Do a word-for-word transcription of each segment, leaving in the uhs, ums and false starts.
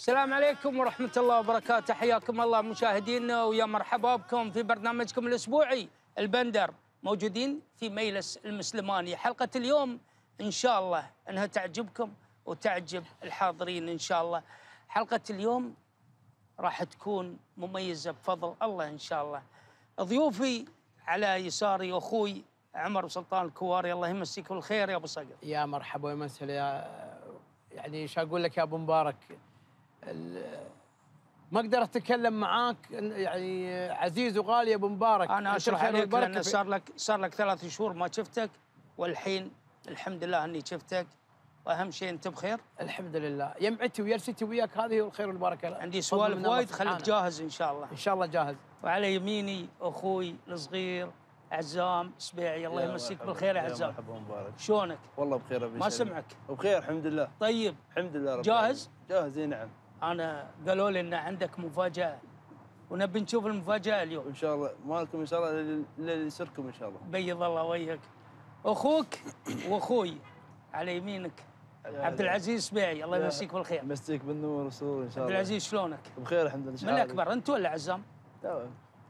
السلام عليكم ورحمة الله وبركاته، حياكم الله مشاهدينا ويا مرحبا بكم في برنامجكم الأسبوعي البندر. موجودين في مجلس المسلماني. حلقة اليوم إن شاء الله أنها تعجبكم وتعجب الحاضرين إن شاء الله. حلقة اليوم راح تكون مميزة بفضل الله إن شاء الله. ضيوفي على يساري أخوي عمر سلطان الكواري، الله يمسيك بالخير يا أبو صقر. يا مرحبا ويمسهلا. يا يعني ايش اقول لك يا ابو مبارك، ما اقدر اتكلم معاك يعني عزيز وغالي يا ابو مبارك. انا اشرح عليك لان صار لك صار لك ثلاث شهور ما شفتك، والحين الحمد لله اني شفتك، واهم شيء انت بخير. الحمد لله، يمعتي ويرستي وياك، هذه هو الخير والبركه. عندي سوالف وايد، خليك جاهز ان شاء الله. ان شاء الله جاهز. وعلى يميني اخوي الصغير عزام سبيعي، الله يمسيك بالخير يا عزام. مرحبا مبارك. شلونك؟ والله بخير ابي. ما سمعك. بخير الحمد لله. طيب الحمد لله رب جاهز؟ جاهز اي نعم. انا قالوا لي ان عندك مفاجاه ونبي نشوف المفاجاه اليوم ان شاء الله مالكم ان شاء الله اللي يسركم ان شاء الله. بيض الله وجهك. اخوك واخوي على يمينك عبد العزيز سبيعي، الله يمسيك بالخير. يمسيك بالنور والسرور ان شاء الله. عبد العزيز شلونك؟ بخير الحمد لله. من الاكبر انت ولا عزام؟ تمام.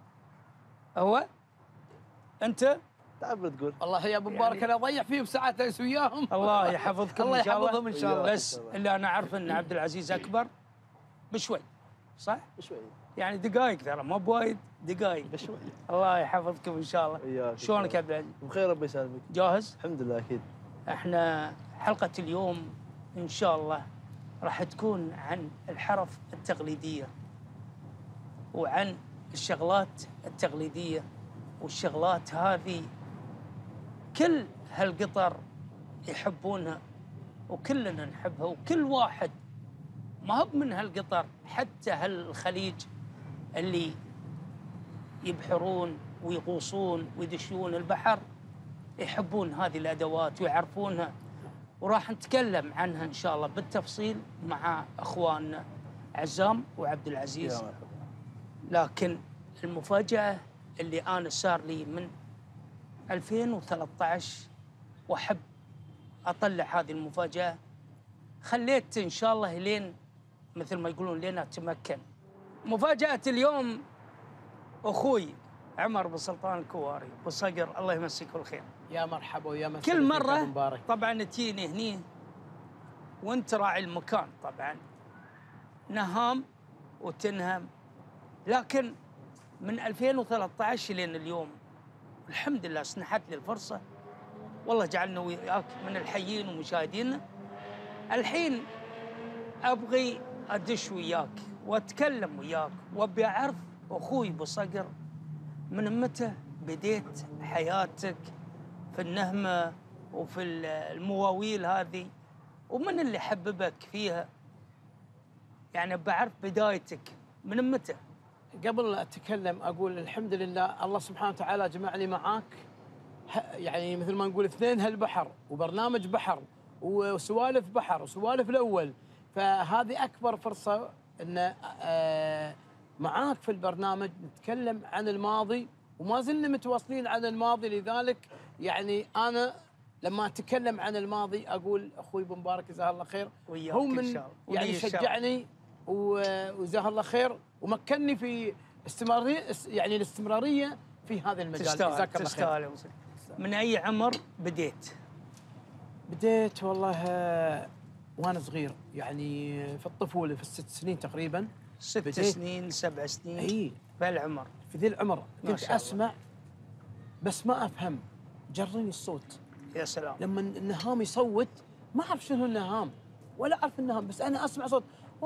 هو انت؟ تعبر تقول. والله يا ابو مبارك يعني انا اضيع فيه بساعات اجلس وياهم. الله يحفظكم الله ان شاء الله. يحفظهم ان شاء الله. بس اللي انا اعرف ان عبد العزيز اكبر بشوي، صح؟ بشوي يعني دقائق، ترى مو بوايد، دقائق بشوي. الله يحفظكم ان شاء الله. وياك. شلونك يا عبد العزيز؟ بخير ربي يسلمك. جاهز؟ الحمد لله اكيد. احنا حلقة اليوم ان شاء الله راح تكون عن الحرف التقليدية وعن الشغلات التقليدية، والشغلات هذه كل هالقطر يحبونها وكلنا نحبها، وكل واحد ما هو من هالقطر حتى هالخليج اللي يبحرون ويغوصون ويدشون البحر يحبون هذه الأدوات ويعرفونها، وراح نتكلم عنها إن شاء الله بالتفصيل مع أخواننا عزام وعبد العزيز. يا مرحبا. لكن المفاجأة اللي أنا صار لي من ألفين وثلاثة عشر وأحب أطلع هذه المفاجأة، خليت إن شاء الله لين مثل ما يقولون لين أتمكن. مفاجأة اليوم أخوي عمر بن سلطان الكواري ابو صقر، الله يمسيك بالخير. يا مرحبا ويا مسهلا. كل مرة طبعا تجيني هني وانت راعي المكان، طبعا نهام وتنهم، لكن من ألفين وثلاثة عشر لين اليوم الحمد لله سنحت لي الفرصة، والله جعلنا وياك من الحيين ومشاهدينا. الحين أبغي أدش وياك وأتكلم وياك وأبي أعرف أخوي أبو صقر من متى بديت حياتك في النهمة وفي المواويل هذه، ومن اللي حببك فيها؟ يعني بعرف بدايتك من متى. قبل أتكلم أقول الحمد لله الله سبحانه وتعالى جمعني معاك، يعني مثل ما نقول اثنين هالبحر وبرنامج بحر وسوالف بحر وسوالف الأول، فهذه أكبر فرصة أن معاك في البرنامج نتكلم عن الماضي، وما زلنا متواصلين عن الماضي. لذلك يعني أنا لما أتكلم عن الماضي أقول أخوي أبو مبارك جزاه الله خير، هو من يعني شجعني وجزاه الله خير ومكنني في استمرارية، يعني الاستمرارية في هذا المجال. جزاك الله خير. من أي عمر بديت؟ بديت والله وأنا صغير، يعني في الطفولة في الست سنين تقريبا. ست سنين سبع سنين؟ اي في العمر. في ذي العمر كنت أسمع بس ما أفهم، جرني الصوت. يا سلام. لما النهام يصوت ما أعرف شنو النهام ولا أعرف النهام، بس أنا أسمع صوت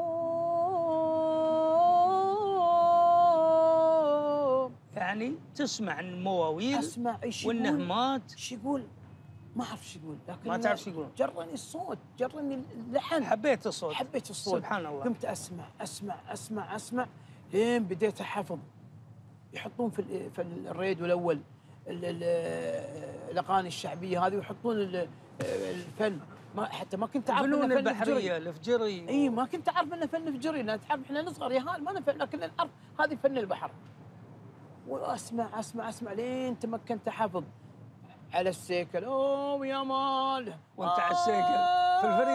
يعني تسمع المواويل، أسمع إيش والنهمات، إيش يقول ما أعرف إيش يقول، لكن ما تعرف إيش يقول. جرني الصوت، جرني اللحن، حبيت الصوت. حبيت الصوت سبحان الله. قمت أسمع أسمع أسمع أسمع لين بديت أحفظ. يحطون في في الراديو الأول الأغاني الشعبية هذه ويحطون الفن، ما حتى ما كنت أعرف فنون البحرية الفجري. اي ما كنت أعرف إنه فن فجري، لأن تعرف إحنا نصغر يا هال ما نفهم، لكن نعرف هذه فن البحر. وأسمع أسمع أسمع لين تمكنت أحفظ. على السيكل اوه يا مال وانت على السيكل في الفريج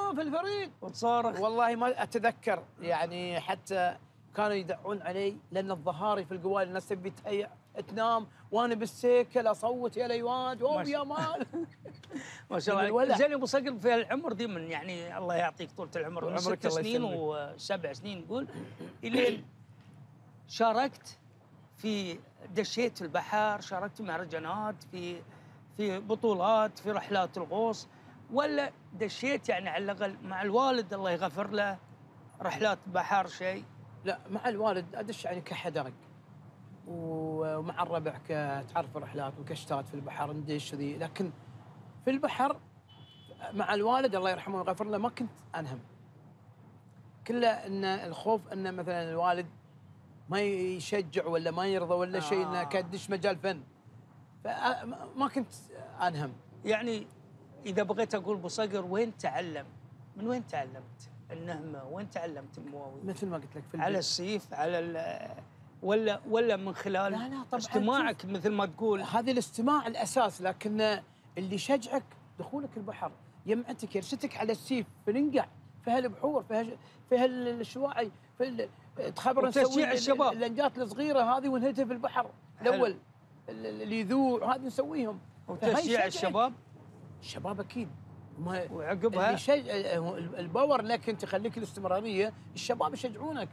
ايوه في الفريق وتصارخ. والله ما اتذكر يعني، حتى كانوا يدعون علي لان الظهاري في القوالي الناس تبي تهيأ تنام وانا بالسيكل اصوت يا ليواد ما اوه شاء- يا مال. ما شاء من الله. الولع. زين ابو صقر في العمر دي من يعني الله يعطيك طولة العمر، من عمرك ست الله سنين يسلمك. وسبع سنين نقول الين شاركت في دشيت في البحر، شاركت في مهرجانات، في في بطولات، في رحلات الغوص، ولا دشيت يعني على الاقل مع الوالد الله يغفر له رحلات بحر شيء؟ لا مع الوالد ادش يعني كحداق، ومع الربع كتعرف رحلات وكشتات في البحر ندش ذي، لكن في البحر مع الوالد الله يرحمه ويغفر له ما كنت انهم. كله ان الخوف ان مثلا الوالد ما يشجع ولا ما يرضى ولا شيء آه. انك تدش مجال فن، فما كنت انهم. يعني اذا بغيت اقول ابو صقر وين تعلم؟ من وين تعلمت النهمه؟ وين تعلمت المواويل؟ مثل ما قلت لك في على البيت. السيف، على ال- ولا ولا من خلال لا لا طبعاً استماعك مثل ما تقول؟ هذه الاستماع الاساس، لكن اللي يشجعك دخولك البحر، يمعتك يرستك على السيف فننقع في هالبحور في هال في هالشواعي في ال- تخبر وتشجيع نسوي الشباب. اللنجات الصغيره هذه ونهدها في البحر الاول، ال- اللي يذوع هذه نسويهم. فهاي وتشجيع يشجعك. الشباب الشباب اكيد ما وعقبها اللي يشج... الباور لك انت يخليك الاستمراريه، الشباب يشجعونك.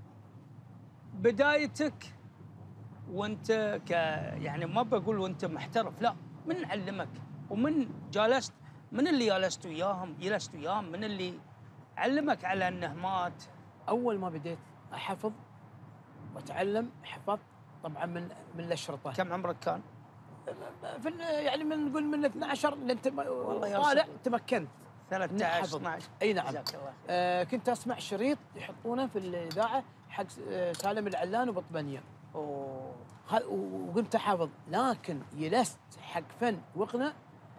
بدايتك وانت ك يعني ما بقول وانت محترف، لا، من علمك ومن جالست، من اللي جالست وياهم جلست وياهم، من اللي علمك على النهمات؟ اول ما بديت احفظ واتعلم حفظت طبعا من من الاشرطه. كم عمرك كان؟ في ال- يعني من نقول من اثنا عشر لانت والله طالع يرزقك. تمكنت. ثلاثة عشر حفظ. اثنا عشر. اي نعم. جزاك الله خير. آه كنت اسمع شريط يحطونه في الاذاعه حق آه سالم العلان وبطبنيه، اوه ه- وقمت احفظ، لكن جلست حق فن وغنى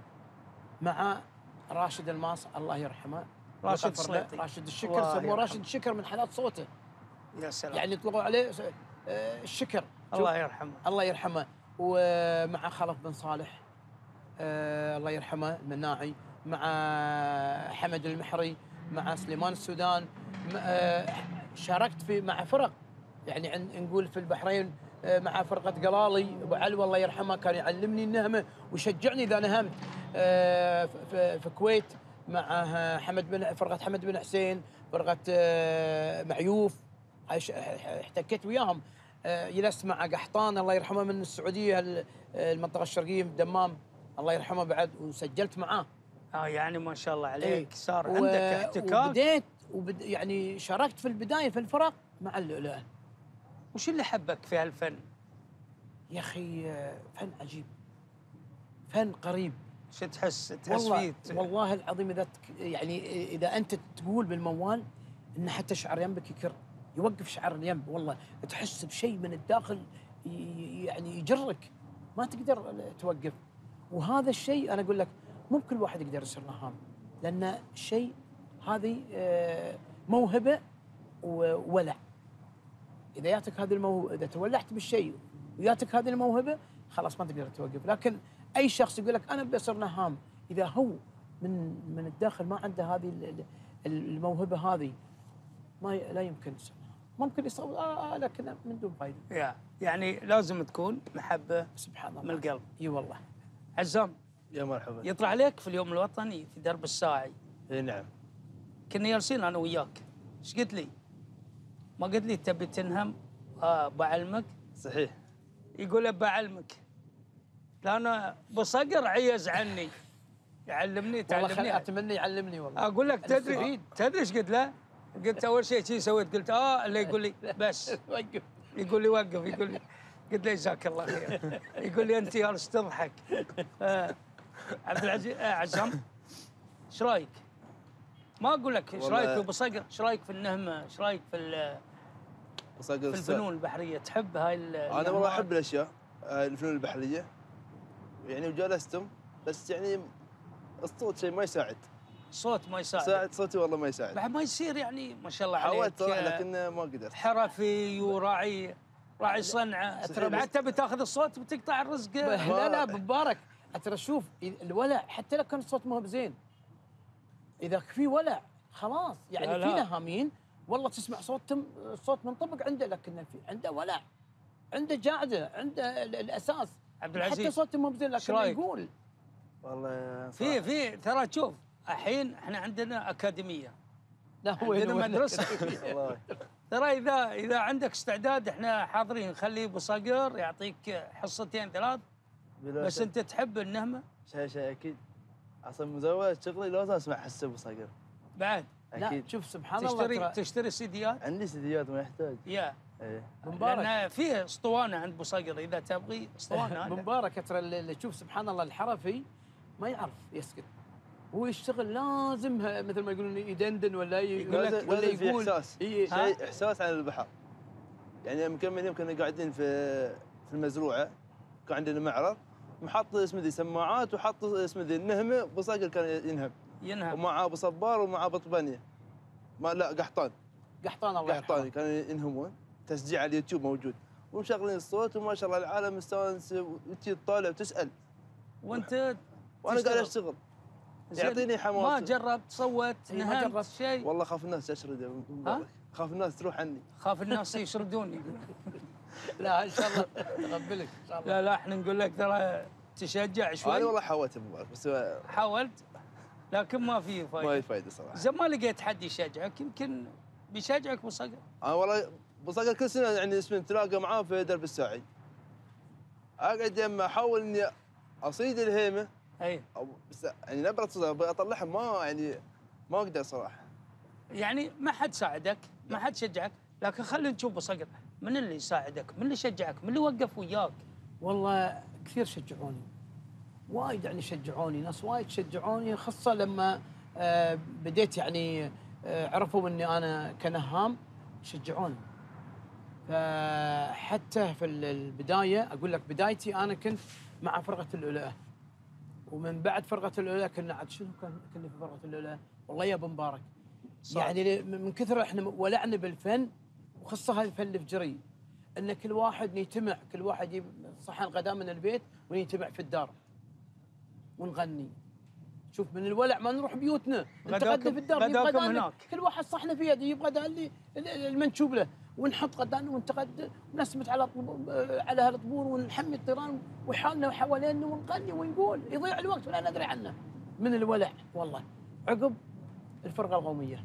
مع راشد الماس الله يرحمه. راشد ويغفر له. السليطي. راشد الشكر، الله سموه يرحمه. راشد الشكر من حالات صوته، يا سلام. يعني يطلقوا عليه س- آه الشكر. الله يرحمه. الله يرحمه. ومع خلف بن صالح آه الله يرحمه المناعي، مع حمد المحري، مع سليمان السودان، م- آه شاركت في مع فرق يعني عن نقول في البحرين آه مع فرقة قلالي. ابو علوي الله يرحمه كان يعلمني النهمة ويشجعني اذا نهمت. آه في, في الكويت مع حمد بن فرقة حمد بن حسين، فرقة آه معيوف، هاي ش- احتكيت وياهم. آه، جلست مع قحطان الله يرحمه من السعوديه ال- المنطقه الشرقيه من الدمام الله يرحمه بعد، وسجلت معاه. اه يعني ما شاء الله عليك إيه. صار و- عندك احتكاك. وبديت وبد يعني شاركت في البدايه في الفرق مع اللؤلؤه. وش اللي حبك في هالفن؟ يا اخي آه، فن عجيب، فن قريب. شو تحس تحس والله فيه؟ والله العظيم اذا تك يعني اذا انت تقول بالموال ان حتى شعر ينبك يكر، يوقف شعر الينب، والله تحس بشيء من الداخل ي- يعني يجرك ما تقدر توقف. وهذا الشيء انا اقول لك مو بكل واحد يقدر يصير نهام، لان شيء هذه آه، موهبه وولع. اذا جاتك هذه الموهبه، اذا تولعت بالشيء وياتك هذه الموهبه خلاص ما تقدر توقف. لكن اي شخص يقول لك انا بصير نهام، اذا هو من من الداخل ما عنده هذه ال- ال- الموهبه هذه ما ي- لا يمكن يصير نهام. ممكن يصور آه آه لكن من دون فائده. يا يعني لازم تكون محبه سبحان الله من القلب. اي والله. عزام، يا مرحبا. يطلع عليك في اليوم الوطني في درب الساعي، اي نعم. كنا جالسين انا وياك، ايش قلت لي؟ ما قلت لي تبي تنهم؟ اه بعلمك. صحيح. يقول بعلمك، لأن بصقر عيز عني، يعلمني والله تعلمني. خلي اتمنى يعلمني والله. اقول لك تدري أستفيد. تدري ايش قلت له؟ قلت اول شيء شي سويت، قلت اه اللي يقول لي بس، وقف. يقول لي وقف، يقول لي، قلت له جزاك الله خير، يقول لي انت جالس تضحك. آه عبد العزيز آه عزام، ايش رايك؟ ما اقول لك ايش والله- رايك في ابو صقر، ايش رايك في النهمه، ايش رايك في ال- وصقر في الفنون البحريه، تحب هاي ال- انا والله النهمات؟ احب الاشياء آه، الفنون البحريه يعني، وجالستم بس يعني الصوت شيء ما يساعد. صوت ما يساعد. ساعد صوتي والله ما يساعد. بعد ما يصير يعني ما شاء الله عليك. حاولت صراحه آه، لكن ما قدرت. حرفي وراعي راعي صنعه، صحيح، بعد بس- تبي تاخذ الصوت بتقطع الرزق. لا لا مبارك، ترى شوف الولع حتى لو كان الصوت ما هو بزين، اذا في ولع خلاص يعني لا في لا. نهامين والله تسمع صوتهم صوت منطبق عنده، لكن في عنده ولع، عنده جاعده، عنده ال- الاساس. عبد العزيز، حتى صوته مو زين إيش لكن رأيك؟ يقول. والله في صراحة. في ترى تشوف الحين احنا عندنا اكاديميه، لا هو عندنا وين- مدرسه. والله ترى اذا اذا عندك استعداد احنا حاضرين، خلي ابو صقر يعطيك حصتين ثلاث، بلا بس شك. انت تحب النهمه شيء شيء اكيد. اصلا مزود شغلي لازم اسمع حس ابو صقر. بعد. لا اكيد. شوف سبحان الله تشتري ترى تشتري سيديات عندي سيديات ما يحتاج. يا ايه مبارك. لان في اسطوانه عند ابو صقر اذا تبغي اسطوانه هذا. مبارك ترى اللي اللي تشوف سبحان الله الحرفي ما يعرف يسكت، هو يشتغل لازم ه- مثل ما يقولون يدندن ولا ي- يقول لك- لازم ولا لازم في يقول احساس. إيه. شيء احساس عن البحر. يعني من كم من يوم كنا قاعدين في في المزروعه، كان عندنا معرض، محط اسمه ذي سماعات وحط اسمه ذي النهمه، ابو صقر كان ينهم، ينهب. ومعه ابو صبار ومعه ابو طبانيه. ما لا قحطان، قحطان الله قحطاني يرحمه. كانوا ينهمون، تسجيل على اليوتيوب موجود، ومشغلين الصوت وما شاء الله العالم مستانس، وتجي تطالع وتسال، وانت وانا قاعد تشتغل. اشتغل. زين، يعطيني حماس. ما جربت صوت إيه، ما نهمت جربت. شيء؟ والله خاف الناس تشرد يا أبو مبارك. خاف الناس تروح عني. خاف الناس يشردوني. لا ان شاء الله تقبلك ان شاء الله. لا لا احنا نقول لك ترى تشجع انا شوي. والله حاولت يا أبو مبارك بس حاولت لكن ما في ما فايده. هي فايده صراحه. زين ما لقيت حد يشجعك، يمكن بيشجعك ابو صقر. انا والله ابو صقر كل سنه يعني اسمه نتلاقى معاه في درب الساعي. اقعد يما احاول اني اصيد الهيمه، اي او بس يعني نبره صوت ابغى اطلعها، ما يعني ما اقدر صراحه. يعني ما حد ساعدك، ما حد شجعك، لكن خلينا نشوف ابو صقر من اللي يساعدك، من اللي شجعك، من اللي وقف وياك. والله كثير شجعوني، وايد يعني شجعوني، ناس وايد شجعوني، خاصة لما آه، بديت يعني آه، عرفوا اني انا كنهام شجعوني. فحتى في ال- البداية اقول لك بدايتي انا كنت مع فرقة اللؤلؤة، ومن بعد فرقة اللؤلؤة كنا عاد شنو كان كنا في فرقة اللؤلؤة؟ والله يا ابو مبارك صح. يعني من كثر احنا ولعنا بالفن، وخاصة هذا الفن الفجري، ان كل واحد نجتمع، كل واحد يجيب صحن غداء من البيت ونجتمع في الدار ونغني. شوف من الولع ما نروح بيوتنا، نتغدى في الدار، نجيب غداكم غدانا، هناك. كل واحد صحنه في يده يجيب غداء اللي المنشوب له، ونحط غدانا ونتغدى ونسمت على طب... على هالطبور ونحمي الطيران وحالنا حوالينا ونغني ونقول، يضيع الوقت ولا ندري عنه من الولع والله. عقب الفرقه القوميه،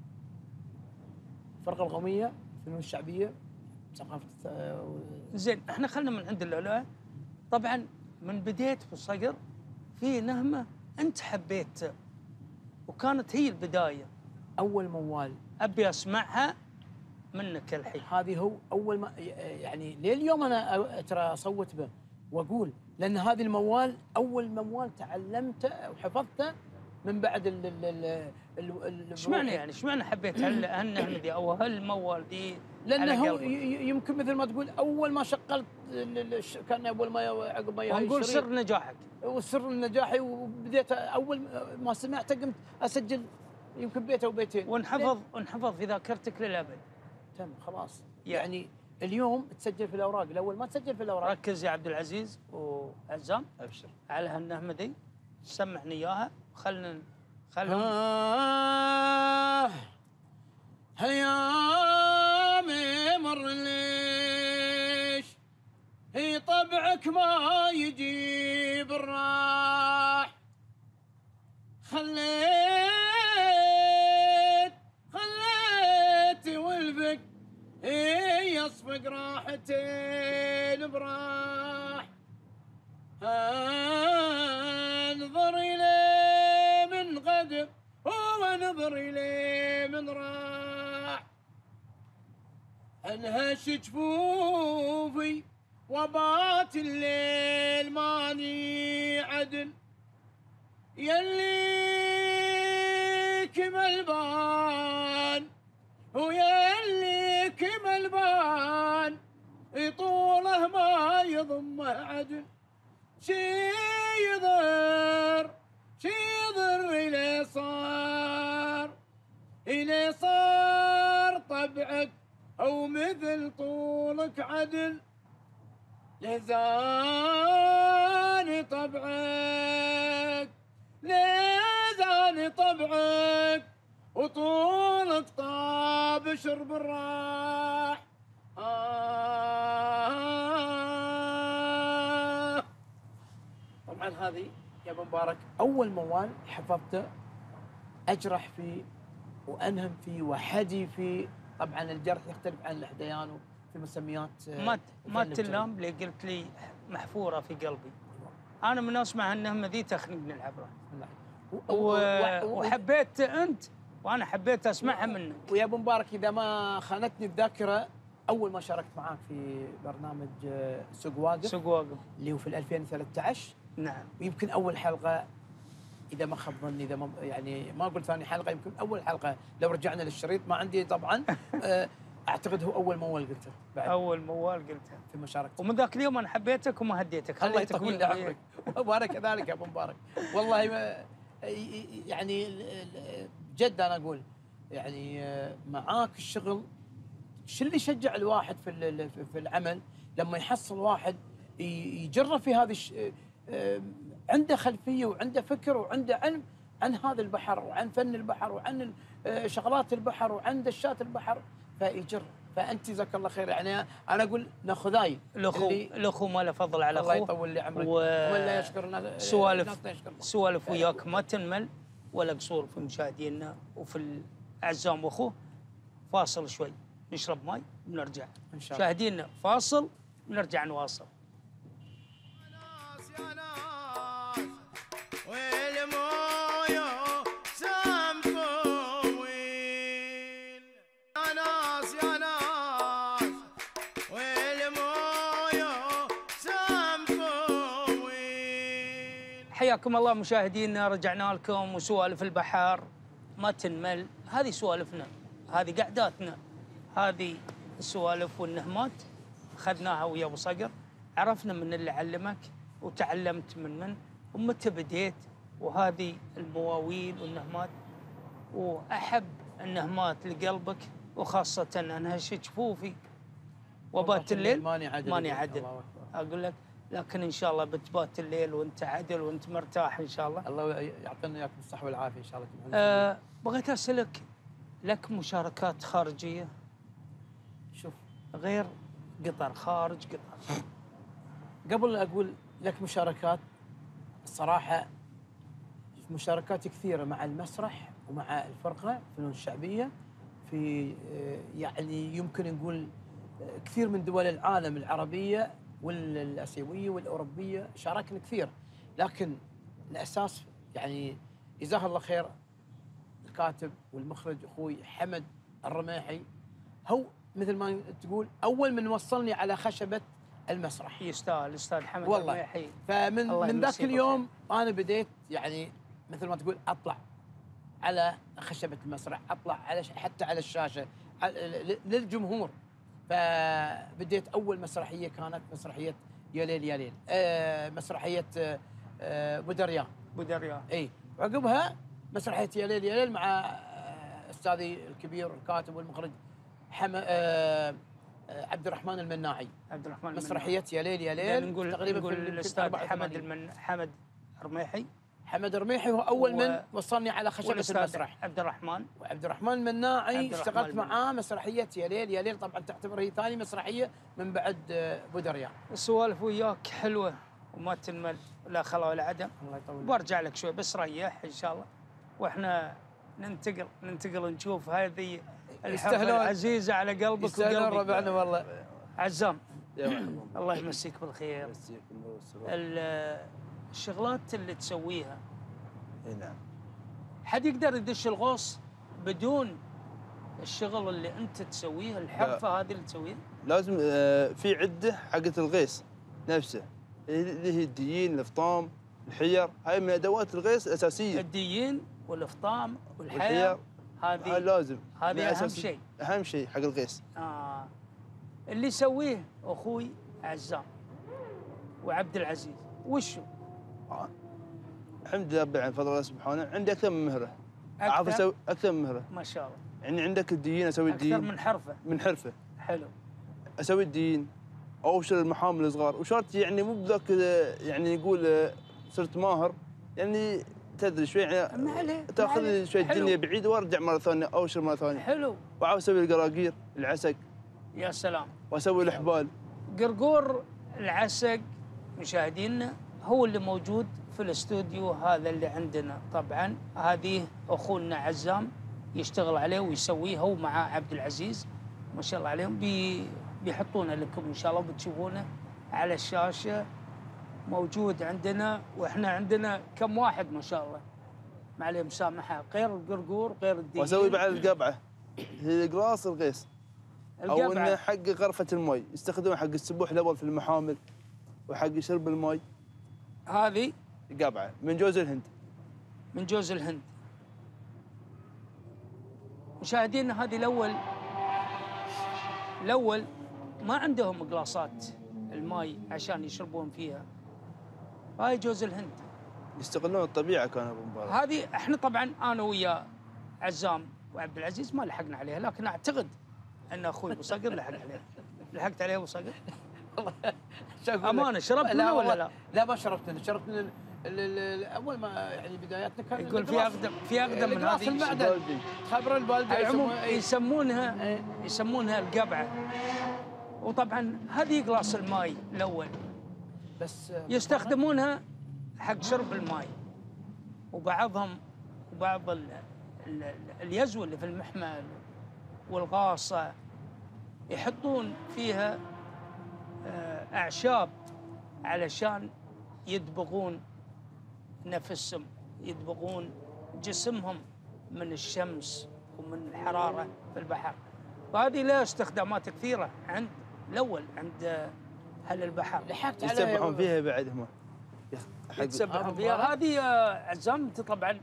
الفرقه القوميه الفنون الشعبيه، ثقافه آه، زين احنا خلنا من عند اللؤلؤه. طبعا من بديت ابو صقر في نهمه انت حبيت وكانت هي البدايه، اول موال. ابي اسمعها منك الحين. هذه هو اول ما يعني لليوم انا أ- ترى اصوت به واقول، لان هذه الموال اول موال تعلمته وحفظته من بعد ال ال ال ال ايش معنى يعني ايش معنى حبيت هال هالنهمه دي او هالموال دي؟ لانه على هو قلبك؟ ي- ي- يمكن مثل ما تقول اول ما شغلت ال- ال- الش- كان اول ما ي- عقب ما يهاي ونقول الشريط. سر نجاحك. وسر نجاحي، وبديت اول ما سمعته قمت اسجل يمكن بيت او بيتين ونحفظ ونحفظ في ذاكرتك للابد. تم خلاص. يا. يعني اليوم تسجل في الاوراق، الاول ما تسجل في الاوراق. ركز يا عبد العزيز وعزام ابشر. على هالنهمه دي، سمعني اياها خلنا خلنا آه هيامي مر ليش هي طبعك ما يجيب الراح، خليت خليت ولفك هي يصفق راحتين براح، انظر إليه من غدر وانظر إليه من راح، انهش جفوفي وبات الليل ماني عدل، يلي كمل بان ويلي كمل بان طوله ما يضمه عدل، شي يضر شي يضر إلي صار إلي صار طبعك أو مثل طولك عدل، لزاني طبعك لزاني طبعك وطولك طاب شرب الراح. آه. طبعا هذه يا ابو مبارك اول موال حفظته اجرح فيه وانهم فيه وحدي فيه. طبعا الجرح يختلف عن الحديان في مسميات. ما ما تلام لي قلت لي محفوره في قلبي. انا من اسمع النهمه ذي تخنقني العبره. و... وحبيت انت وانا حبيت اسمعها منك. ويا ابو مبارك اذا ما خانتني الذاكره اول ما شاركت معاك في برنامج سوق واقف سوق واقف اللي هو في ألفين وثلاثة عشر. نعم. ويمكن اول حلقه اذا ما خاب ظني اذا ما يعني ما اقول ثاني حلقه يمكن اول حلقه لو رجعنا للشريط ما عندي طبعا. اعتقد هو اول موال قلته بعد. اول موال قلته في مشاركتك. ومن ذاك اليوم انا حبيتك وما هديتك. الله يطول لي عمرك. وانا كذلك يا ابو مبارك والله ما يعني جد انا اقول يعني معاك الشغل شو اللي يشجع الواحد في في العمل لما يحصل واحد يجره في هذه الش... عنده خلفيه وعنده فكر وعنده علم عن هذا البحر وعن فن البحر وعن شغلات البحر وعن دشات البحر فيجر. فانت جزاك الله خير يعني انا اقول ناخذاي الاخو الاخو ما له فضل على اخوه. الله يطول لي عمرك و... ومن لا يشكر الناس سوالف سوالف وياك ما تنمل ولا قصور في مشاهدينا وفي الاعزام واخوه. فاصل شوي نشرب ماي ونرجع ان شاء الله. مشاهدينا فاصل ونرجع نواصل. حياكم الله مشاهدينا، رجعنا لكم وسوالف البحر ما تنمل. هذه سوالفنا، هذه قعداتنا، هذه السوالف والنهمات اخذناها ويا ابو صقر. عرفنا من اللي علمك وتعلمت من من ومتى بديت. وهذه المواويل والنهمات واحب النهمات لقلبك وخاصه انهش جفوفي وبات الليل ماني عدل. ماني عدل اقول لك. لكن ان شاء الله بتبات الليل وانت عدل وانت مرتاح ان شاء الله. الله يعطينا اياكم الصحه والعافيه ان شاء الله. أه بغيت اسالك، لك مشاركات خارجيه؟ شوف غير قطر، خارج قطر. قبل اقول لك مشاركات الصراحه مشاركات كثيره مع المسرح ومع الفرقه الفنون الشعبيه في يعني يمكن نقول كثير من دول العالم العربيه والاسيويه والاوروبيه شاركنا كثير. لكن الاساس يعني جزاه الله خير الكاتب والمخرج اخوي حمد الرميحي هو مثل ما تقول اول من وصلني على خشبه المسرح. يستاهل الاستاذ حمد والله. الرميحي. فمن من ذاك اليوم انا بديت يعني مثل ما تقول اطلع على خشبه المسرح، اطلع على حتى على الشاشه للجمهور. فبديت اول مسرحيه كانت مسرحيه يا ليل يا ليل، آه مسرحيه آه بودريان بودريان اي. عقبها مسرحيه يا ليل يا ليل مع آه استاذي الكبير الكاتب والمخرج حم... آه عبد الرحمن المناعي. عبد الرحمن مسرحيه يا ليل يا ليل نقول تقريبا نقول في الاستاذ حمد المن... حمد الرميحي. حمد الرميحي هو اول و... من وصلني على خشبه المسرح. عبد الرحمن وعبد الرحمن المناعي اشتغلت معاه مسرحيه يا ليل يا ليل. طبعا تعتبر هي ثاني مسرحيه من بعد بودريان. السوالف وياك حلوه وما تنمل لا خلا ولا عدم. الله يطول. برجع لك شوي بس ريح ان شاء الله واحنا ننتقل ننتقل نشوف هذه الحفله العزيزه على قلبك يستاهلون ربعنا والله. عزام الله يمسيك بالخير. يمسيك الشغلات اللي تسويها اي نعم. حد يقدر يدش الغوص بدون الشغل اللي انت تسويه، الحرفه هذه اللي تسويها؟ لازم آه في عده حقت الغيص نفسه اللي هي الديين، الفطام، الحير. هاي من ادوات الغيص الاساسيه. الديين والفطام والحير هذه لازم، هذه اهم شيء. اهم شيء حق الغيص. اه اللي يسويه اخوي عزام وعبد العزيز وشو؟ آه. الحمد لله بعد فضل الله سبحانه عندي اكثر من مهره. اعرف اسوي اكثر من مهره ما شاء الله. يعني عندك الديين اسوي الدين اكثر من حرفه. من حرفه. حلو. اسوي الدين اوشر المحامل الصغار وشرط يعني مو بذاك يعني نقول صرت ماهر، يعني تدري شوي يعني ما عليه تاخذ لي شوي حلو. الدنيا بعيد وارجع مره ثانيه اوشر مره ثانيه. حلو. وعاوز اسوي القراقير العسق يا سلام. واسوي الحبال. قرقور العسق مشاهدينا هو اللي موجود في الاستوديو هذا اللي عندنا. طبعا هذه اخونا عزام يشتغل عليه ويسويه هو مع عبد العزيز ما شاء الله عليهم. بي بيحطونه لكم ان شاء الله بتشوفونه على الشاشه موجود عندنا. واحنا عندنا كم واحد ما شاء الله ما عليه مسامحه غير القرقور غير الدين. واسوي بعد القبعه هي القراص الغيس او انه القبعة. حق غرفه المي يستخدمون حق السبوح الاول في المحامل وحق شرب المي. هذه قبعه من جوز الهند. من جوز الهند. مشاهدينا هذه الاول الاول ما عندهم قلاصات الماي عشان يشربون فيها. هاي جوز الهند. يستغلون الطبيعه كانوا ابو مبارك. هذه احنا طبعا انا ويا عزام وعبد العزيز ما لحقنا عليها لكن اعتقد ان اخوي ابو صقر لحق عليها. لحقت عليها ابو صقر؟ امانه شربت منها ولا لا؟ لا ما شربت منها، شربت من ال- ال- ال- اول ما يعني بداياتنا كان يقول في القلاص. اقدم في اقدم من القلاص هذه. المعدن خبر البالدي على العموم يسموه- إيه. يسمونها إيه. يسمونها القبعه. وطبعا هذه قلاص الماي الاول بس يستخدمونها حق شرب الماء. وبعضهم وبعض ال ال اليزو اللي في المحمل والغاصة يحطون فيها آه، أعشاب علشان يدبغون نفسهم يدبغون جسمهم من الشمس ومن الحرارة في البحر. وهذه لها استخدامات كثيرة عند الأول عند أهل البحر. لحقت عليها يسبحون فيها بعد هم. حق يتسبحون فيها. هذه يا عزام انت طبعا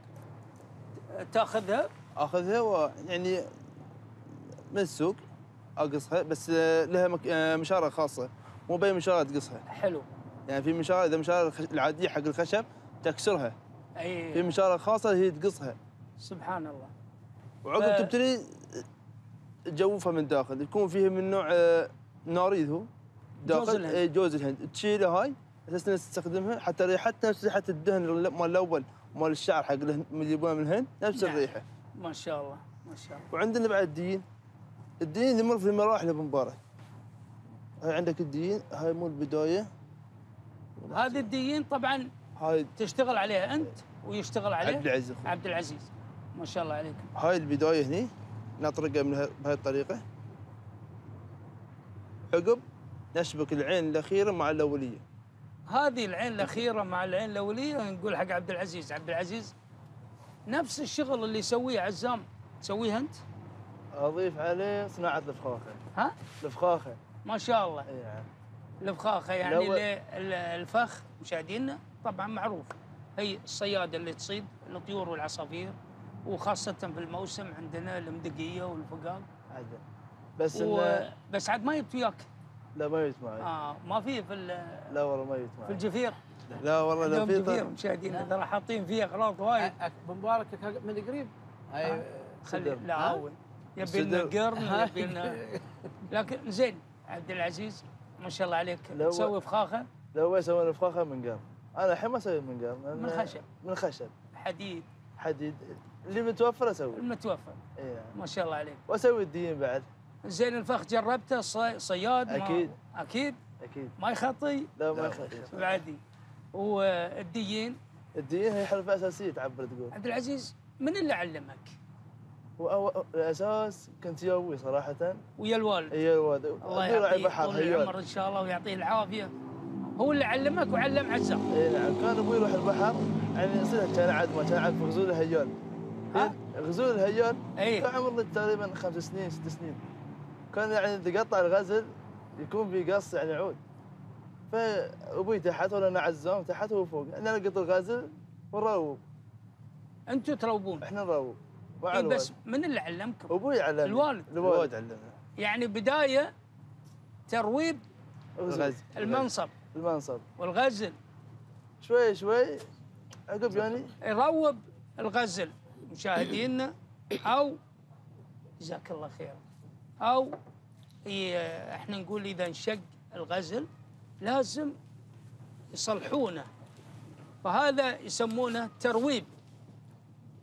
تاخذها اخذها ويعني من السوق اقصها بس لها مك... مشاره خاصه مو باي مشاره تقصها. حلو. يعني في مشاره اذا مشاره الخش... العاديه حق الخشب تكسرها. اي في مشاره خاصه هي تقصها. سبحان الله. وعقب ف- تبتدي تجوفها من داخل يكون فيها من نوع آه، ناريد هو داخل. جوز الهند. إي جوز الهند تشيلها هاي اساس انك تستخدمها حتى ريحتها نفس ريحه الدهن مال الاول مال الشعر حق الهند- اللي يجيبونه من الهند نفس نعم. الريحه. ما شاء الله ما شاء الله. وعندنا بعد الدين. الدين يمر في مراحل ابو مبارك. هاي عندك الدين هاي مو البدايه. هذه الديين طبعا هاي تشتغل عليها انت ويشتغل عليه عبد العزيز أخوي. عبد العزيز. ما شاء الله عليكم. هاي البدايه هني نطرقها من ه- بهاي الطريقه. عقب نشبك العين الاخيره مع الاوليه. هذه العين الاخيره مع العين الاوليه نقول حق عبد العزيز. عبد العزيز نفس الشغل اللي يسويه عزام تسويه انت؟ اضيف عليه صناعه الفخاخه. ها؟ الفخاخه. ما شاء الله. اي نعم. الفخاخه يعني لو- اللي ال- الفخ مشاهدينا طبعا معروف هي الصياده اللي تصيد الطيور والعصافير وخاصه في الموسم عندنا المدقيه والفقاق. عدل. بس و... إنه بس عاد ما جبت وياك. لا ما يجت معي. آه ما في في ال- لا والله ما يجت في معي. الجفير. لا والله لو عندهم في جفير طريق. مشاهدينا ترى حاطين فيه اغراض وايد. أ- مبارك من قريب هاي خلي صدر. لا ها؟ هو يبي لنا صدر. قرن يبي لنا لكن زين عبد العزيز ما شاء الله عليك لو- تسوي فخاخه لو يسوون فخاخه من قرن. انا الحين ما اسوي من قرن. من لأن- خشب. من خشب. حديد حديد اللي متوفر اسوي. المتوفر. اي نعم. ما شاء الله عليك. واسوي الدين بعد. زين الفخ جربته صي... صياد ما- أكيد. اكيد اكيد. ما يخطي لا ما يخالف. بعدي. والديين الدين هي حرفه اساسيه تعبر تقول. عبد العزيز من اللي علمك؟ وأو الاساس كنت يوي صراحه. ويا الوالد. هي الواد الله راعي يعطيه بحر طول هيال. العمر ان شاء الله ويعطيه العافيه. هو اللي علمك وعلم عزام. اي نعم كان ابوي يروح البحر يعني صدق كان عدمه كان عاد في غزول الهيال. ها؟ غزول الهيال اي كان عمره تقريبا خمس سنين ست سنين. كان يعني اذا قطع الغزل يكون في قص يعني عود. فابوي تحت ولا انا عزام تحت وهو فوق، انا القط الغزل ونروب. انتم تروبون. احنا نروب مع اي الوالد. بس من اللي علمكم؟ ابوي علمني. الوالد. الوالد علمنا. يعني بدايه ترويب الغزل. المنصب المنصب. والغزل. شوي شوي عقب يعني يروب الغزل مشاهدينا او جزاك الله خير او ي- احنا نقول اذا انشق الغزل لازم يصلحونه فهذا يسمونه ترويب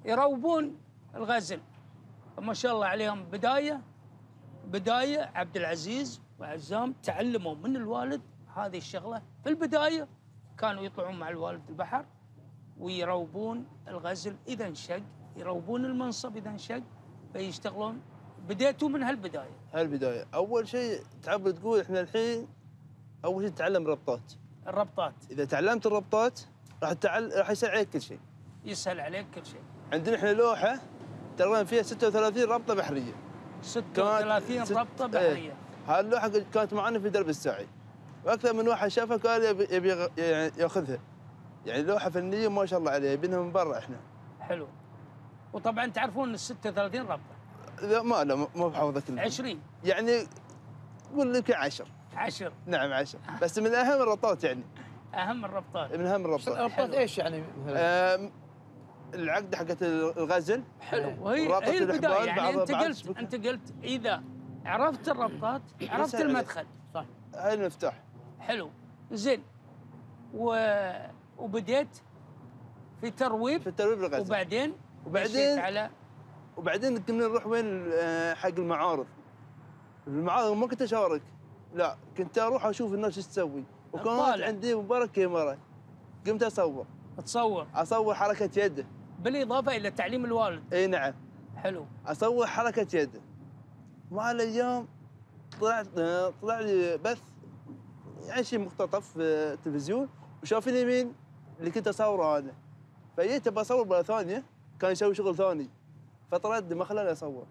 يروبون الغزل. ما شاء الله عليهم بدايه بدايه عبد العزيز وعزام تعلموا من الوالد هذه الشغله. في البدايه كانوا يطلعون مع الوالد البحر ويروبون الغزل اذا انشق، يروبون المنصب اذا انشق، فيشتغلون. بديتوا من هالبدايه. هالبدايه اول شيء تعب تقول احنا الحين اول شيء تتعلم ربطات. الربطات اذا تعلمت الربطات راح تعل... راح يسهل عليك كل شيء. يسهل عليك كل شيء. عندنا احنا لوحه ترى فيها ستة وثلاثين ربطه بحريه. ستة وثلاثين ست... ربطه بحريه. ايه. هذه اللوحه كانت معنا في درب الساعي، واكثر من واحد شافها قال يبي يبي يعني ياخذها. يعني لوحه فنيه ما شاء الله عليها، يبينها من برا احنا. حلو. وطبعا تعرفون ال ستة وثلاثين ربطه. لا ما لا ما بحافظها كلها. عشرين. يعني قول لك عشر. عشر. نعم عشر، بس من اهم الربطات يعني. اهم الربطات. من اهم الربطات. ربطات ايش يعني؟ آه العقده حقت الغزل. حلو. وهي وربطة هي البدايه. الإحبال يعني بعض- انت بعض قلت تشبكها. انت قلت اذا عرفت الربطات عرفت يسهل عليك. المدخل. صح. هاي المفتاح. حلو. زين. و... وبديت في ترويب. في الترويب الغزل. وبعدين وبعدين- مشيت على وبعدين كنا نروح وين آه، حق المعارض. المعارض ما كنت اشارك، لا كنت اروح اشوف الناس ايش تسوي، وكانت طالع. عندي مبارك كاميرا. قمت اصور تصور اصور حركه يده. بالاضافه الى تعليم الوالد. اي نعم. حلو. اصور حركه يده. مع الايام طلعت آه، طلع لي بث يعني شيء مقتطف في التلفزيون، وشافني مين اللي كنت اصوره انا. فجيت ابى اصور مره ثانيه، كان يسوي شغل ثاني، فطرد ما خلاني اصور.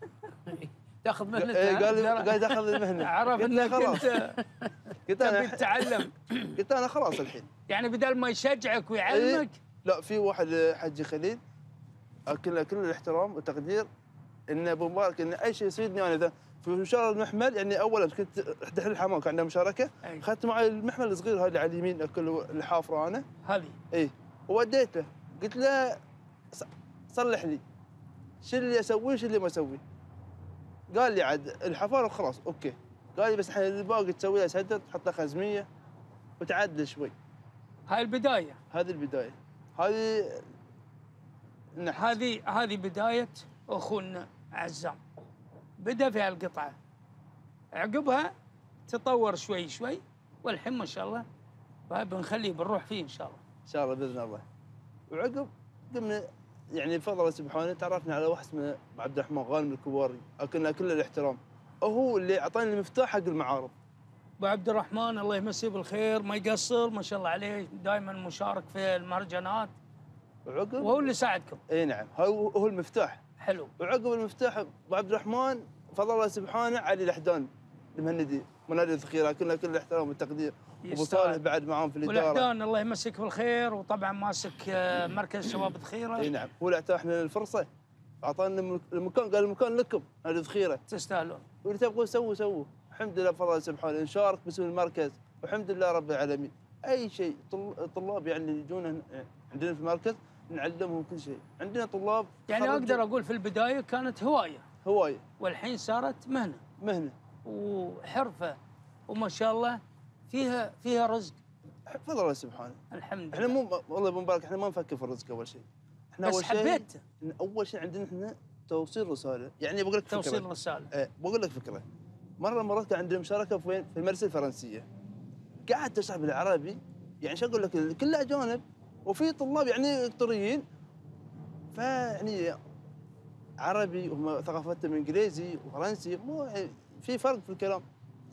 تاخذ مهنته. إيه، قال لي درا- قال تاخذ المهنه. عرف قلت له انك خلاص. انت قلت تبي انا تتعلم. قلت انا خلاص الحين. يعني بدل ما يشجعك ويعلمك. لا في واحد حجي خليل كل كل الاحترام والتقدير، ان ابو مبارك ان اي شيء يصيدني انا اذا في مشوار المحمل. يعني اولا كنت دحين الحمام كان عندنا مشاركه، أي. اخذت معي المحمل الصغير هذا اللي على اليمين كله اللي حافره انا. هذه اي ووديته قلت له ص- صلح لي شو اللي اسويه شو اللي ما اسويه. قال لي عاد الحفاره خلاص اوكي. قال لي بس الحين الباقي تسوي له سدد تحط له خزميه وتعدل شوي. هاي البدايه. هذه البدايه. هذه النحت. هذه هذه بدايه اخونا عزام. بدا في هالقطعه. عقبها تطور شوي شوي، والحين ما شاء الله بنخليه بنروح فيه ان شاء الله. ان شاء الله باذن الله. وعقب قمنا يعني بفضل الله سبحانه تعرفنا على واحد اسمه عبد الرحمن غانم الكواري، اكلنا كل الاحترام. هو اللي اعطاني المفتاح حق المعارض. ابو عبد الرحمن الله يمسيه بالخير، ما يقصر ما شاء الله عليه، دائما مشارك في المهرجانات وعقب وهو اللي ساعدكم. اي نعم هو هو المفتاح. حلو. وعقب المفتاح ابو عبد الرحمن فضل الله سبحانه علي الاحدان المهندي منادي الذخيره، كلنا كل الاحترام والتقدير. ابو يستاهل. صالح بعد معاهم في الاداره. والاحدان الله يمسك بالخير، وطبعا ماسك آه، مركز شباب الذخيره. اي نعم هو اللي اعطانا الفرصه، اعطانا المكان قال المكان لكم هذه الذخيره، تستاهلون. واللي تبغوا سووا سووا. الحمد لله بفضل الله سبحانه نشارك باسم المركز، والحمد لله رب العالمين. اي شيء طل- الطلاب يعني اللي يجون هنا- عندنا في المركز نعلمهم كل شيء. عندنا طلاب يعني خرجوا اقدر اقول في البدايه كانت هوايه، هوايه والحين صارت مهنه مهنه. وحرفه، وما شاء الله فيها فيها رزق. بفضل الله سبحانه. الحمد احنا لله. مو والله ابو مبارك احنا ما نفكر في الرزق اول شيء. احنا بس اول شيء حبيت إن اول شيء عندنا احنا توصيل رساله. يعني بقول لك فكره. توصيل رساله. ايه بقول لك فكره. مره من المرات كان عندنا مشاركه في وين؟ في المدرسه الفرنسيه. قاعد تشرح بالعربي، يعني شو اقول لك كلها اجانب وفي طلاب يعني قطريين. فيعني عربي وهم ثقافتهم انجليزي وفرنسي، مو يعني في فرق في الكلام.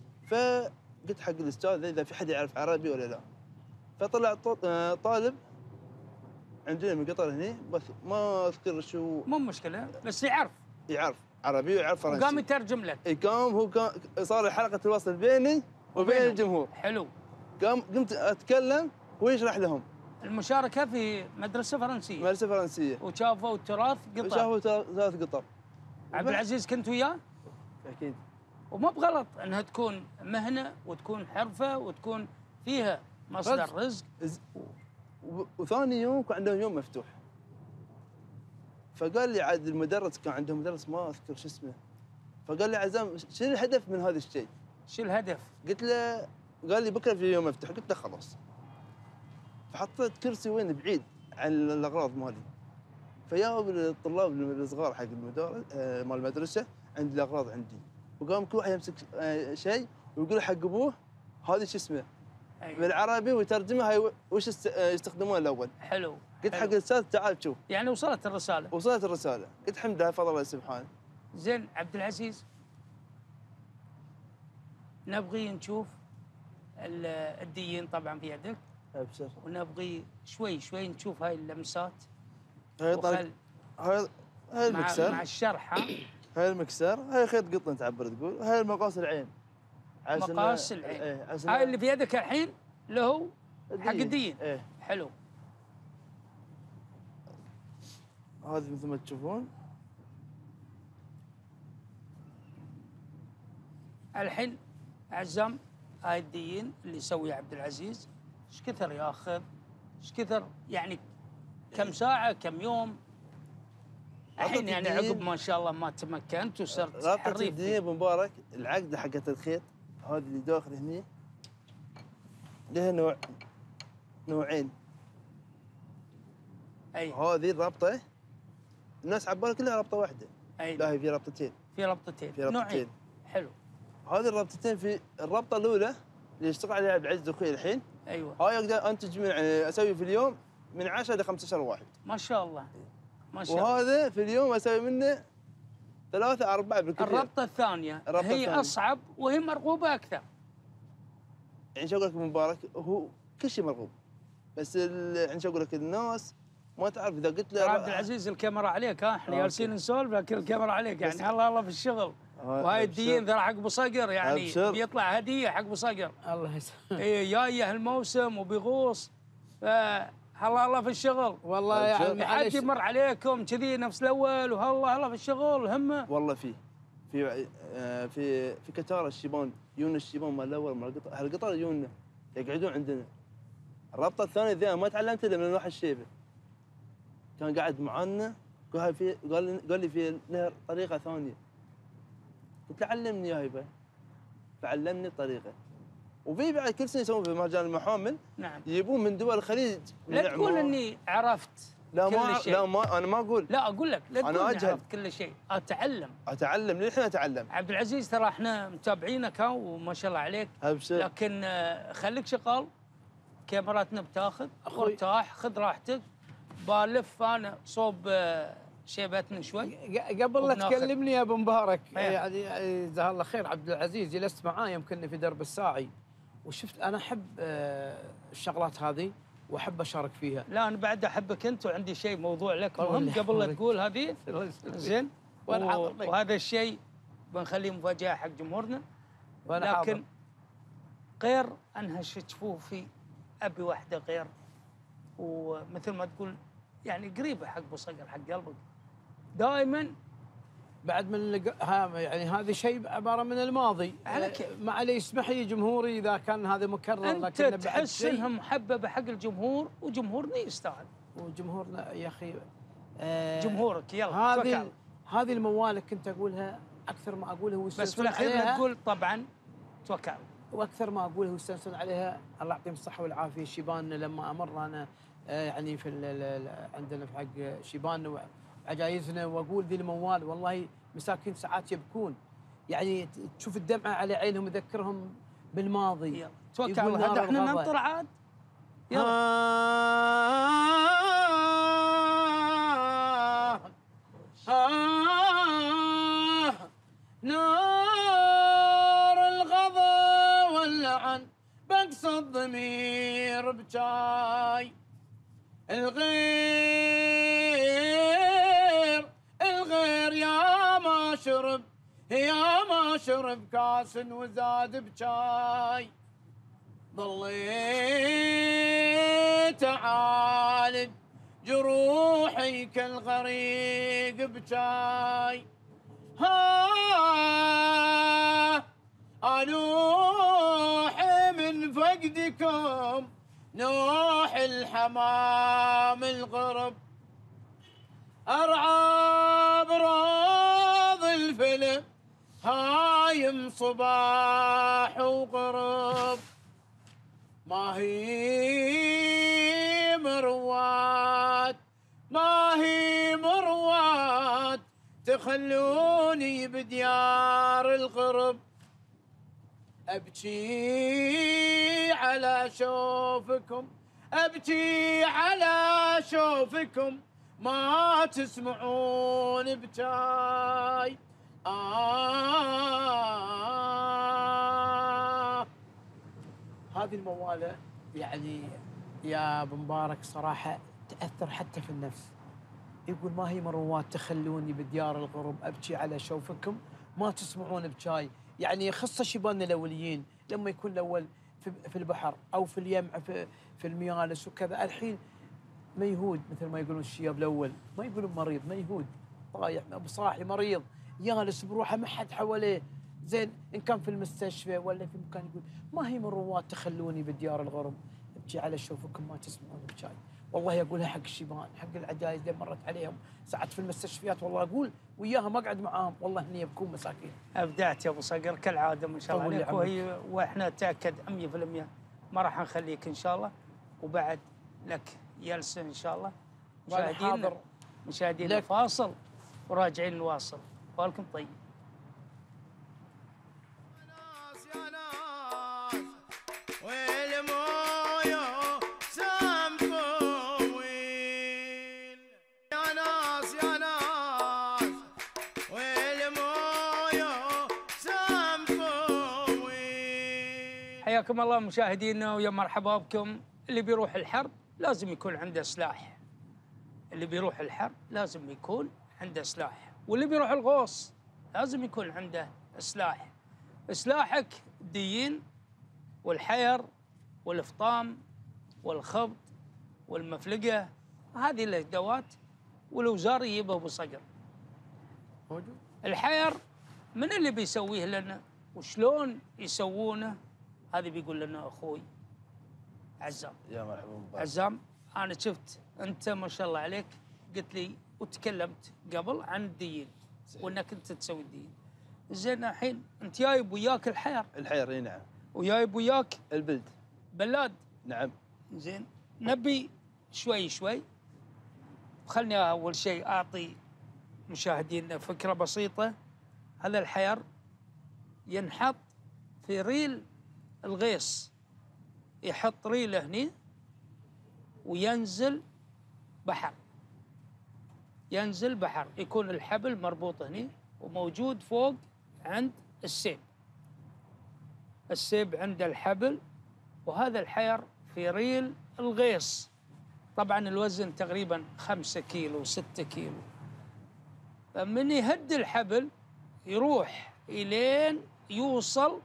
فقلت حق الاستاذ اذا في حد يعرف عربي ولا لا. فطلع ط- آه، طالب عندنا من قطر هنا، بس ما اذكر شو مو مشكله، بس يعرف يعرف عربي ويعرف فرنسي. وقام يترجم لك. إي قام هو كان صار حلقه الوصل بيني وبين وبينهم. الجمهور. حلو. قام قمت اتكلم ويشرح لهم. المشاركه في مدرسه فرنسيه مدرسه فرنسيه وشافوا التراث قطع. شافوا ثلاث قطر. عبد العزيز كنت وياه، اكيد. ومو بغلط انها تكون مهنه وتكون حرفه وتكون فيها مصدر رزق. رزق. و- وثاني يوم كان عندهم يوم مفتوح. فقال لي عاد المدرس كان عندهم مدرس ما اذكر شو اسمه. فقال لي عزام شو الهدف من هذا الشيء؟ شو الهدف؟ قلت له قال لي بكره في يوم مفتوح. قلت له خلاص. فحطيت كرسي وين بعيد عن الاغراض مالي. فياهم الطلاب الصغار حق المدارس آه، مال المدرسه عندي الاغراض عندي، وقام كل واحد يمسك آه، شيء ويقول حق ابوه هذا شو اسمه أيوة. بالعربي ويترجمها هاي وش است- آه، يستخدمونه الاول. حلو. قلت حلو. حق الاستاذ تعال شوف. يعني وصلت الرساله. وصلت الرساله، قلت الحمد لله فضل الله سبحانه. زين عبد العزيز، نبغي نشوف ال- الديين طبعا في يدك، ابشر. ونبغي شوي شوي نشوف هاي اللمسات هاي طريق وخل هاي هاي مع, المكسر، مع الشرح. ها هاي المكسر، هاي خيط قطن تعبر تقول، هاي مقاس العين. عشان- مقاس العين. ايه عشان هاي اللي في يدك الحين اللي هو حق الدين. ايه. حلو. هذه مثل ما تشوفون. الحين عزام، هاي الديين اللي يسويه عبد العزيز ايش كثر ياخذ؟ ايش كثر يعني كم ساعة كم يوم؟ الحين يعني الديين- عقب ما شاء الله ما تمكنت وصرت رابطة حريف الدين فيه. ابو مبارك العقدة حقت الخيط هذه اللي داخل هني لها نوع نوعين. اي هذه الرابطة الناس عبالها كلها رابطة واحدة، اي لا هي في رابطتين. في ربطتين. في ربطتين. نوعين. حلو. هذه الرابطتين في الرابطة الأولى اللي يشتغل عليها عبد العزيز اخوي الحين، ايوه هاي اقدر انتج من يعني اسوي في اليوم من عشرة ل خمسة عشر واحد. ما شاء الله ما شاء الله. وهذا في اليوم اسوي منه ثلاثة أربعة بالكثير. الربطة الثانية الربطة هي الثانية. أصعب وهي مرغوبة أكثر. يعني شو اقول لك مبارك هو كل شيء مرغوب، بس ال- يعني شو اقول لك الناس ما تعرف اذا قلت له عبد العزيز الكاميرا عليك، ها احنا آه، جالسين نسولف لكن الكاميرا عليك، بس- يعني الله الله في الشغل. آه، وهاي أبشر. الدين ترى حق ابو صقر، يعني أبشر. بيطلع هديه حق ابو صقر. الله يسلمك. اي جايه الموسم وبيغوص، فهلا الله في الشغل. والله أبشر. يعني حد معليش يمر عليكم كذي نفس الاول وهلا هلا في الشغل همه. والله فيه في آه، في في كتار الشيبان يون الشيبان مال الاول مال القطر، هالقطر يوننا يقعدون عندنا. الرابطه الثانيه ذي أنا ما تعلمت الا من الواحد الشيبه، كان قاعد معانا قال هاي في قال لي قال لي في لها طريقه ثانيه. قلت له علمني يا هيبه، فعلمني الطريقه. وفي بعد كل سنه يسوون في مجال المحامل نعم. يجيبون من دول الخليج. من لا تقول العمار. اني عرفت لا كل ما شيء. لا ما انا ما اقول، لا اقول لك لا أنا تقول اني أجهل. عرفت كل شيء، اتعلم. اتعلم للحين اتعلم. عبد العزيز ترى احنا متابعينك ها وما شاء الله عليك، ابشر. لكن آه، خليك شغال، كاميراتنا بتاخذ أخوي. وارتاح، خذ راحتك. بالف انا صوب آه، شيبتنا شوي. ق- قبل لا وبناخذ. تكلمني يا ابو مبارك، إيه. يعني يعني جزاه الله خير، عبد العزيز جلست معاه يمكن في درب الساعي، وشفت انا احب آه، الشغلات هذه واحب اشارك فيها. لا انا بعد احبك انت، وعندي شيء موضوع لك الله مهم قبل لا يحفظك. تقول هذه. الله يسلمك. زين. وأنا و- حاضر لك. وهذا الشيء بنخليه مفاجاه حق جمهورنا. وأنا لكن حاضر. غير انهش جفوفي ابي واحده غير، ومثل ما تقول يعني قريبه حق ابو صقر، حق قلبك دائما. بعد من اللق- ها يعني هذا شيء عباره من الماضي. على آه، كيف. ما علي اسمح لي جمهوري اذا كان هذا مكرر، انت لكن بعد تحس شيء. انها محببه حق الجمهور، وجمهورنا يستاهل. وجمهورنا يا اخي آه، جمهورك يلا هذه توكل. هذه الموالك كنت اقولها اكثر ما اقولها بس في ويستانسون الاخير عليها، تقول طبعا توكل. واكثر ما اقولها ويستانسون عليها. الله يعطيهم الصحه والعافيه. شيباننا لما امر انا آه، يعني في ال- ال- ال- عندنا في حق شيباننا وعجايزنا، واقول ذي الموال والله مساكين ساعات يبكون، يعني ت- تشوف الدمعه على عينهم يذكرهم بالماضي. يلا توكل يقول على الله. نار احنا الغضب. ننطر عاد. يلا آه نار الغضا واللعن بقص الضمير بجاي الغير الغير يا ما شرب يا ما شرب كاس وزاد بجاي ظليت اعالج جروحي كالغريق بجاي ها انوح من فقدكم نوح الحمام الغرب ارعى براض الفلم هايم صباح وغرب ما هي مروات ما هي تخلوني بديار الغرب أبكي على شوفكم، أبكي على شوفكم، ما تسمعون بجاي. آه هذه الموالة يعني يا ابو مبارك صراحة تأثر حتى في النفس. يقول ما هي مروات تخلوني بديار الغرب أبكي على شوفكم ما تسمعون بجاي. يعني يخص شبابنا الأوليين لما يكون الأول في, في البحر أو في اليمع في, في الميالس وكذا، الحين ميهود مثل ما يقولون الشياب الأول، ما يقولون مريض، ميهود طايح بصاحي مريض يالس بروحه ما حد حواليه. زين إن كان في المستشفى ولا في مكان يقول ما هي من رواد تخلوني بديار الغرب ابكي على شوفكم ما تسمعون بجاي. والله اقولها حق الشيبان، حق العجايز اللي مرت عليهم ساعات في المستشفيات، والله اقول وياهم اقعد معاهم والله هني يبكون مساكين. ابدعت يا ابو صقر كالعاده ما شاء الله عليك، وهي واحنا تاكد مية بالمية ما راح نخليك ان شاء الله، وبعد لك جلسه ان شاء الله. مشاهدينا مشاهدينا فاصل وراجعين نواصل. بالكم طيب. حياكم الله مشاهدينا ويا مرحبا بكم. اللي بيروح الحرب لازم يكون عنده سلاح، اللي بيروح الحرب لازم يكون عنده سلاح، واللي بيروح الغوص لازم يكون عنده سلاح. سلاحك الديين والحير والفطام والخبط والمفلقة، هذه الأدوات والوزار يجيبها أبو صقر. موجود. الحير من اللي بيسويه لنا وشلون يسوونه؟ هذه بيقول لنا أخوي عزام. يا مرحبا عزام، أنا شفت أنت ما شاء الله عليك قلت لي وتكلمت قبل عن الديين وأنك أنت تسوي الديين. زين الحين أنت جايب وياك الحير. الحير اي نعم. وجايب وياك البلد. بلاد. نعم. زين نبي شوي شوي. خلني أول شيء أعطي مشاهدينا فكرة بسيطة. هذا الحير ينحط في ريل الغيص، يحط ريله هني وينزل بحر، ينزل بحر، يكون الحبل مربوط هني وموجود فوق عند السيب، السيب عند الحبل، وهذا الحير في ريل الغيص. طبعا الوزن تقريبا خمسة كيلو ستة كيلو. فمن يهد الحبل يروح إلين يوصل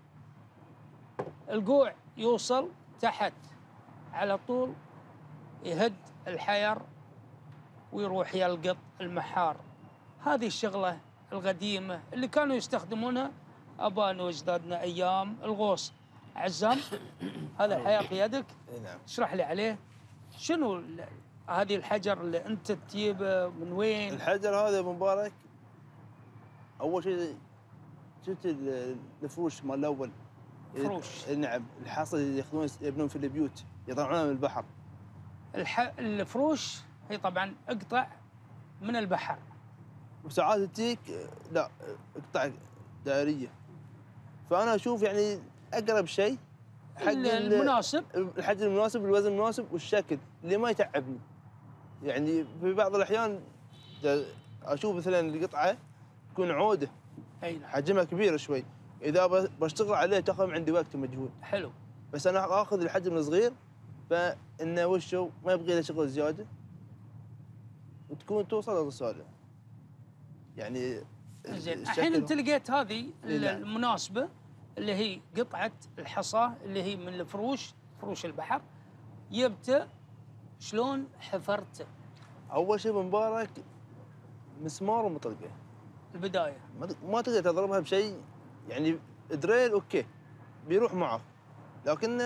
القوع، يوصل تحت على طول، يهد الحير ويروح يلقط المحار. هذه الشغلة القديمة اللي كانوا يستخدمونها أبانا وأجدادنا أيام الغوص. عزام، هذا الحير في يدك. نعم. اشرح لي عليه. شنو هذه الحجر اللي أنت تجيبه من وين؟ الحجر هذا مبارك أول شيء شفت الفروش مال الأول. فروش. نعم. الحاصل اللي ياخذون يبنون في البيوت يطلعونها من البحر. الح... الفروش هي طبعا اقطع من البحر، وساعات تجيك لا اقطع دائريه. فانا اشوف يعني اقرب شيء حق المناسب، الحجم المناسب، الوزن المناسب، والشكل اللي ما يتعبني. يعني في بعض الاحيان اشوف مثلا القطعه تكون عوده حجمها كبير شوي، اذا بشتغل عليه تاخذ عندي وقت ومجهود. حلو. بس انا اخذ الحجم الصغير، فانه وشه ما يبغي له شغل زياده وتكون توصل للرساله. يعني زين الحين انت لقيت هذه المناسبه اللي هي قطعه الحصاه اللي هي من الفروش، فروش البحر. جبته شلون حفرته؟ اول شيء مبارك مسمار ومطلقه. البدايه ما تقدر تضربها بشيء، يعني دريل اوكي بيروح معه، لكن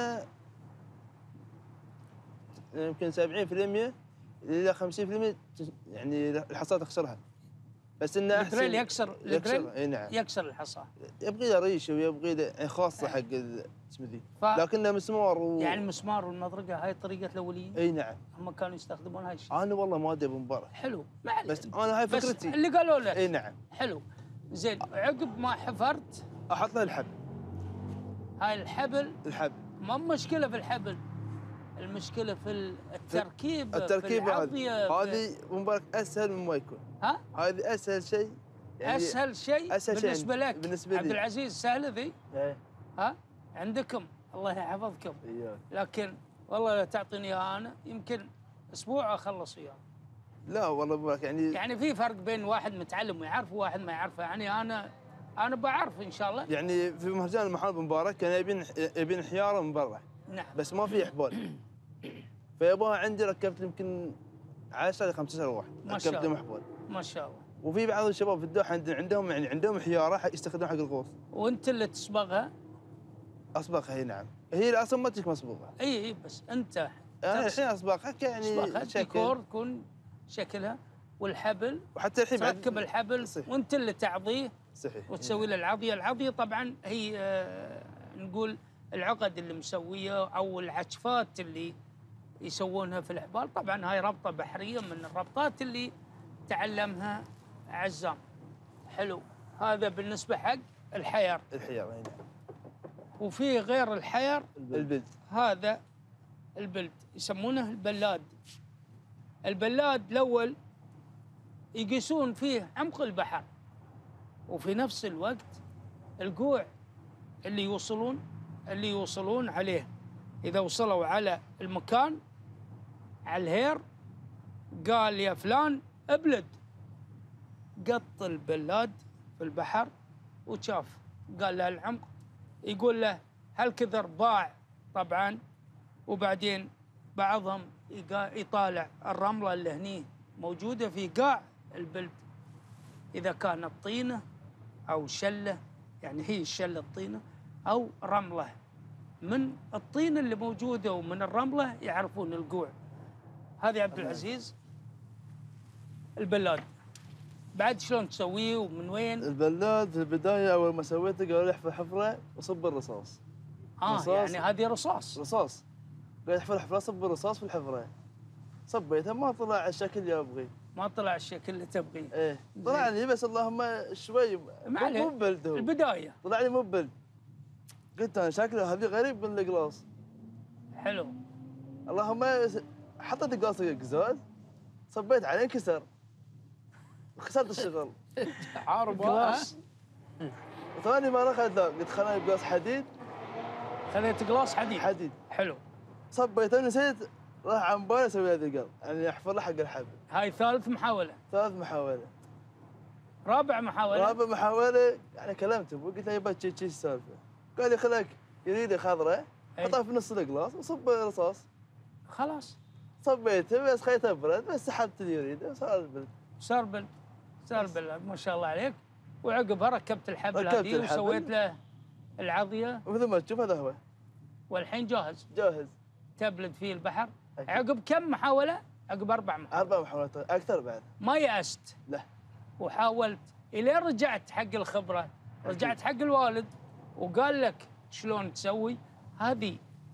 يمكن سبعين بالمئة الى خمسين بالمئة يعني الحصاه تخسرها. بس انه احسن الدريل يكسر الدريل اي نعم يكسر الحصى. يبغي له ريشه ويبغي له يعني خاصه حق اسمه ذي، ف... لكنه مسمار و... يعني المسمار والمطرقه هاي الطريقه الاوليه؟ اي نعم. هم كانوا يستخدمون هاي الشيء. انا والله ما ادري ابو مبارك. حلو ما عليك. بس انا هاي فكرتي. بس اللي قالوا لك. اي نعم. حلو. زين عقب ما حفرت احط له الحبل. هاي الحبل الحبل ما مشكله في الحبل، المشكله في التركيب. التركيب في هذه هذه ابو مبارك اسهل مما يكون. ها؟ هذه اسهل شيء يعني اسهل شيء أسهل بالنسبه شيء لك بالنسبه لي عبد العزيز سهله ذي؟ ايه ها؟ عندكم الله يحفظكم. اياك. لكن والله لو تعطيني اياها انا يمكن اسبوع اخلص اياها. لا والله ابو مبارك يعني يعني في فرق بين واحد متعلم ويعرف وواحد ما يعرفه، يعني انا انا بعرف ان شاء الله. يعني في مهرجان المحل ابو مبارك كان يبين يبين حياره من برا. نعم. بس ما في حبال. فيبغى عندي ركبت يمكن عشرة ل خمسة عشر واحد ما شاء ركبت الله. لهم حبال. ما شاء الله. وفي بعض الشباب في الدوحه عندهم يعني عندهم حياره حق يستخدمون حق الغوص. وانت اللي تصبغها؟ اصبغها هي نعم. هي اصلا ما تجيك مسبوغه. اي اي بس انت انا الحين اصبغها يعني تصبغها شكل. ديكور تكون شكلها والحبل وحتى الحين بعد- تركب الحبل صحيح. وانت اللي تعضيه صحيح وتسوي له العضيه، العضيه طبعا هي آه، نقول العقد اللي مسويه او العشفات اللي يسوونها في الحبال، طبعا هاي ربطه بحريه من الربطات اللي تعلمها عزام. حلو. هذا بالنسبه حق الحير. الحياره هنا. وفي غير الحير البلد. هذا البلد يسمونه البلاد. البلاد الاول يقيسون فيه عمق البحر وفي نفس الوقت القوع اللي يوصلون اللي يوصلون عليه. اذا وصلوا على المكان على الهير قال يا فلان ابلد، قط البلاد في البحر وشاف قال له العمق، يقول له هل كثر باع طبعا، وبعدين بعضهم يطالع الرمله اللي هني موجوده في قاع البلد، اذا كانت طينه او شله، يعني هي الشله الطينه او رمله، من الطينه اللي موجوده ومن الرمله يعرفون القوع. هذه عبد العزيز البلاد. بعد شلون تسويه ومن وين؟ البلاد في البدايه اول ما سويته قالوا لي احفر حفره وصب الرصاص. اه رصاص. يعني هذه رصاص. رصاص. قال احفر حفره صب الرصاص في الحفره. صبيتها ما طلع الشكل اللي ابغيه. ما طلع الشكل اللي تبغيه. ايه طلع لي بس اللهم شوي ما عليه. مو ببلد هو. البدايه. طلع لي مو ببلد. قلت انا شكله هذه غريب من القلاص. حلو. اللهم حطيت القلاص قزاز صبيت عليه انكسر. خسرت الشغل. عارب قلاص. ثاني مرة اخذت لا قلت خليني بقلاص حديد. خذيت قلاص حديد. حديد. حلو. صبيته نسيت راح عن بالي اسوي هذا القلب يعني احفر له حق الحبل. هاي ثالث محاولة. ثالث محاولة. رابع محاولة. رابع محاولة يعني كلمته قلت له يبا تشي تشي السالفة. قال لي خليك يريده خضرة حطها في نص القلاص وصب رصاص. خلاص. صبيته بس خليته برد بس سحبت اللي يريده وصار البلد. صار بلد. صار بلد ما شاء الله عليك. وعقبها ركبت الحبل ركبت هذه الحبل. وسويت له العضية ومثل ما تشوف هذا هو. والحين جاهز. جاهز. تبلد فيه البحر. أكيد. عقب كم محاولة؟ عقب أربع محاولات. أربع محاولات أكثر بعد. ما يأست. لا. وحاولت إلين رجعت حق الخبرة، رجعت حق الوالد وقال لك شلون تسوي. هذه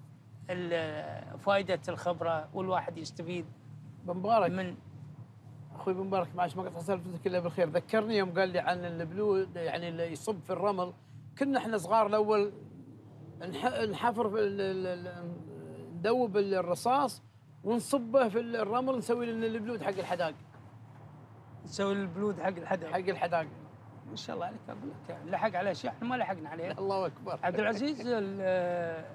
ال- فائدة الخبرة والواحد يستفيد بن مبارك من. اخوي بن مبارك معلش ما قطع سالفتك الا بالخير، ذكرني يوم قال لي عن البلو يعني اللي يصب في الرمل. كنا احنا صغار الاول نح- نحفر في ال- ال- ال- ندوب الرصاص ونصبه في الرمل نسوي لنا البلود حق الحداق. تسوي البلود حق الحدث. حق الحداق. ما شاء الله عليك اقول لك لحق على شيء احنا ما لحقنا عليه. الله اكبر. عبد العزيز ال-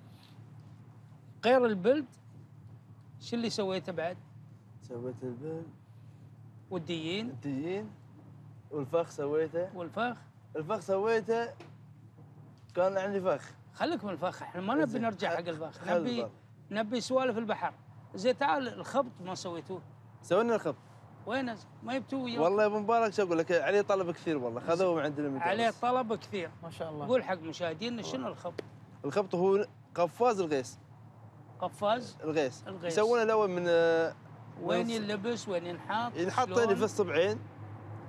غير البلد شو اللي سويته بعد؟ سويت البلد. والديين الديين والفخ سويته. والفخ. الفخ سويته كان عندي فخ. خليك من الفخ احنا ما نبي زين. نرجع حق خل- الفخ، خل نبي البر. نبي سوالف البحر. زين تعال الخبط ما سويتوه. سوينا الخط. وين ما يبتوه وياك؟ والله يا ابو مبارك شو اقول لك عليه طلب كثير والله خذوه من عند المدرس. عليه طلب كثير. ما شاء الله. قول حق مشاهدينا شنو الخبط؟ الخبط هو قفاز الغيس. قفاز الغيس. الغيس. يسوونه الاول من آه، وين من- ينلبس وين ينحط؟ ينحط شلون؟ اللي في الصبعين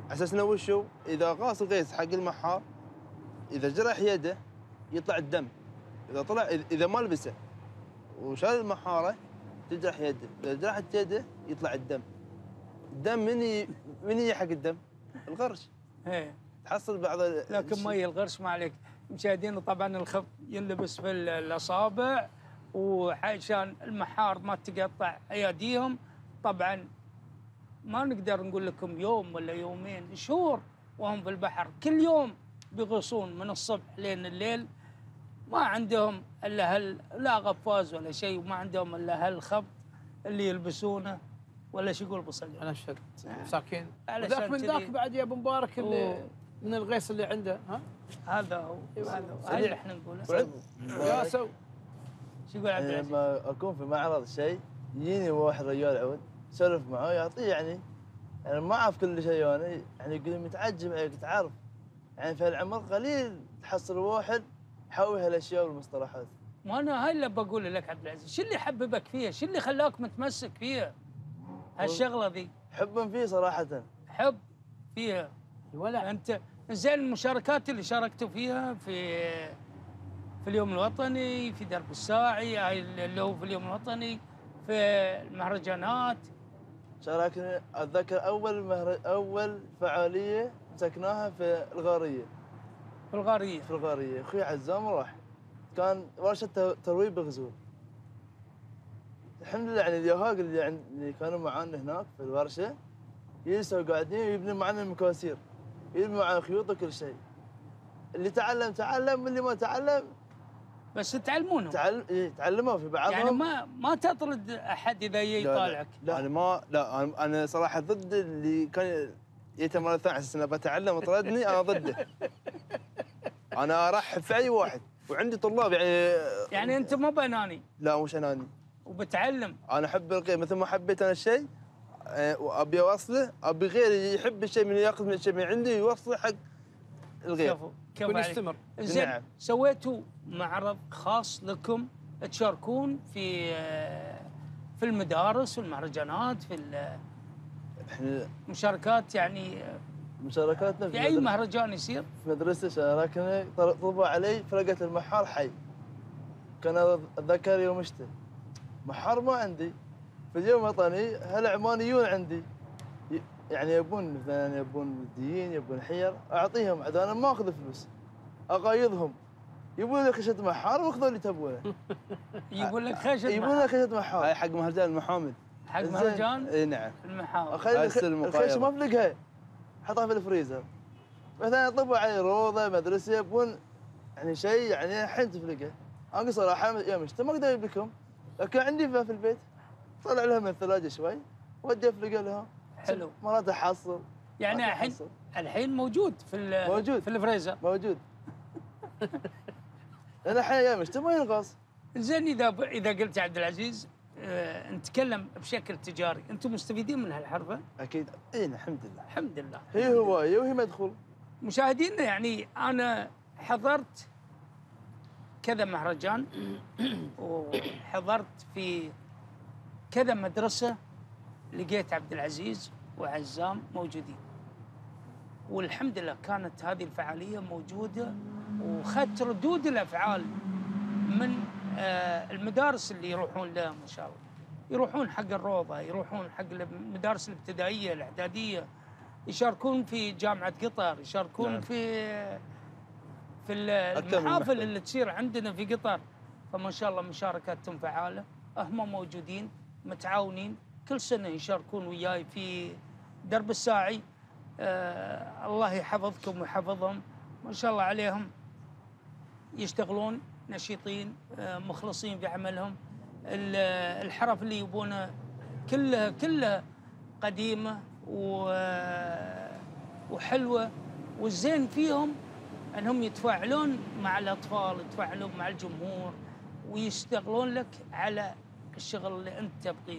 على اساس انه وشو اذا قاس القيس حق المحار اذا جرح يده يطلع الدم، اذا طلع اذا ما لبسه وشال المحاره تجرح يده، اذا جرحت يده يطلع الدم. الدم من ي... من يجي حق الدم؟ الغرش. ايه تحصل بعض لكن مي الغرش ما عليك. مشاهدينا طبعا الخط ينلبس في الاصابع وعشان المحار ما تقطع اياديهم. طبعا ما نقدر نقول لكم يوم ولا يومين، شهور وهم في البحر، كل يوم بيغوصون من الصبح لين الليل، ما عندهم الا هال لا غفاز ولا شيء، وما عندهم الا هالخط اللي يلبسونه ولا شو يقول بصلي. انا شفت مساكين. علشان ذاك من كذي- ذاك بعد يا ابو مبارك اللي أوه. من الغيص اللي عنده ها. هذا هو هذا هو هذا اللي احنا نقوله. يا سو شو يقول عبد يعني العزيز؟ لما اكون في معرض شيء يجيني واحد رجال عود سولف معاه يعطيه يعني يعني ما اعرف كل شيء انا يعني يقول لي متعجب عليك تعرف يعني في العمر قليل تحصل واحد يحوي هالاشياء والمصطلحات. ما انا هاي اللي بقول لك عبد العزيز، شو اللي حببك فيها؟ شو اللي خلاك متمسك فيها؟ هالشغله ذي حبا فيه صراحه. حب فيها. الولع. انت زين المشاركات اللي شاركتوا فيها في في اليوم الوطني، في درب الساعي، هاي اللي هو في اليوم الوطني، في المهرجانات. شاركنا اتذكر اول مهر... اول فعاليه مسكناها في الغاريه. في الغاريه. في الغاريه اخوي عزام راح كان ورشه تو- ترويب بغزول. الحمد لله يعني اليهاق اللي عند اللي كانوا معانا هناك في الورشه يجلسوا قاعدين يبنوا معنا المكاسير، يبنوا معنا خيوط وكل شيء. اللي تعلم تعلم واللي ما تعلم بس تعلمونهم تعلم إيه تعلموا في بعضهم. يعني ما ما تطرد احد اذا يجي لا، لا. يطالعك. لا انا ما لا انا أنا صراحه ضد اللي كان يته مره ثانيه على اساس انه بتعلم وطردني، انا ضده. انا ارحب في اي واحد وعندي طلاب يعني. يعني انت مو باناني لا مش اناني، وبتعلم. انا احب الغير مثل ما حبيت انا الشيء آه، وابي اوصله، ابي غيري يحب الشيء من ياخذ من الشيء من عندي ويوصله حق الغير. كفو كفو كن عليك. يستمر. زين نعم. سويتوا معرض خاص لكم تشاركون في في المدارس والمهرجانات، في احنا المشاركات يعني مشاركاتنا في اي مدر- مهرجان يصير؟ في مدرسة شاركنا طلبوا علي فرقة المحار حي. كان اتذكر يوم شتاء محار ما عندي، في اليوم الوطني هالعمانيون عندي ي- يعني يبون مثلا يبون مديين يبون حير اعطيهم عاد انا ما اخذ فلوس اقايضهم يبون لك خشة محار واخذوا اللي تبونه. يقول لك خشب يبون محار. لك خشة محار هاي حق مهرجان المحامد. حق زين. مهرجان اي نعم. المحار. اخلي هاي الخ- السلة المقايضة. الخشة ما افلقها حطها في الفريزر. مثلا يطلبوا علي روضه مدرسه يبون يعني شيء يعني الحين تفلقه. انا صراحه يوم الشتاء ما اقدر اجيب لكم، لكن عندي في البيت طلع لها من الثلاجه شوي ودي افلقه لها. حلو. مرات احصل يعني ما الحين تحصل. الحين موجود في ال- موجود. في الفريزر. موجود. لان الحين ايام الشتاء ما ينقص. زين اذا ب... اذا قلت يا عبد العزيز آه، نتكلم بشكل تجاري، انتم مستفيدين من هالحرفه؟ اكيد. اي الحمد لله. الحمد لله. هي هوايه وهي مدخول. مشاهدينا يعني انا حضرت كذا مهرجان وحضرت في كذا مدرسه، لقيت عبد العزيز وعزام موجودين، والحمد لله كانت هذه الفعاليه موجوده وخدت ردود الافعال من آه، المدارس اللي يروحون لها ما شاء الله، يروحون حق الروضه، يروحون حق المدارس الابتدائيه الاعداديه، يشاركون في جامعه قطر، يشاركون نعم. في في ال- أكثر من المحافل محفل. اللي تصير عندنا في قطر. فما شاء الله مشاركاتهم فعاله، هم موجودين متعاونين، كل سنه يشاركون وياي في درب الساعي. آه الله يحفظكم ويحفظهم، ما شاء الله عليهم، يشتغلون نشيطين آه مخلصين في عملهم. ال- الحرف اللي يبونه كلها كلها قديمه و- وحلوه، والزين فيهم انهم يتفاعلون مع الاطفال، يتفاعلون مع الجمهور، ويشتغلون لك على الشغل اللي انت تبغيه.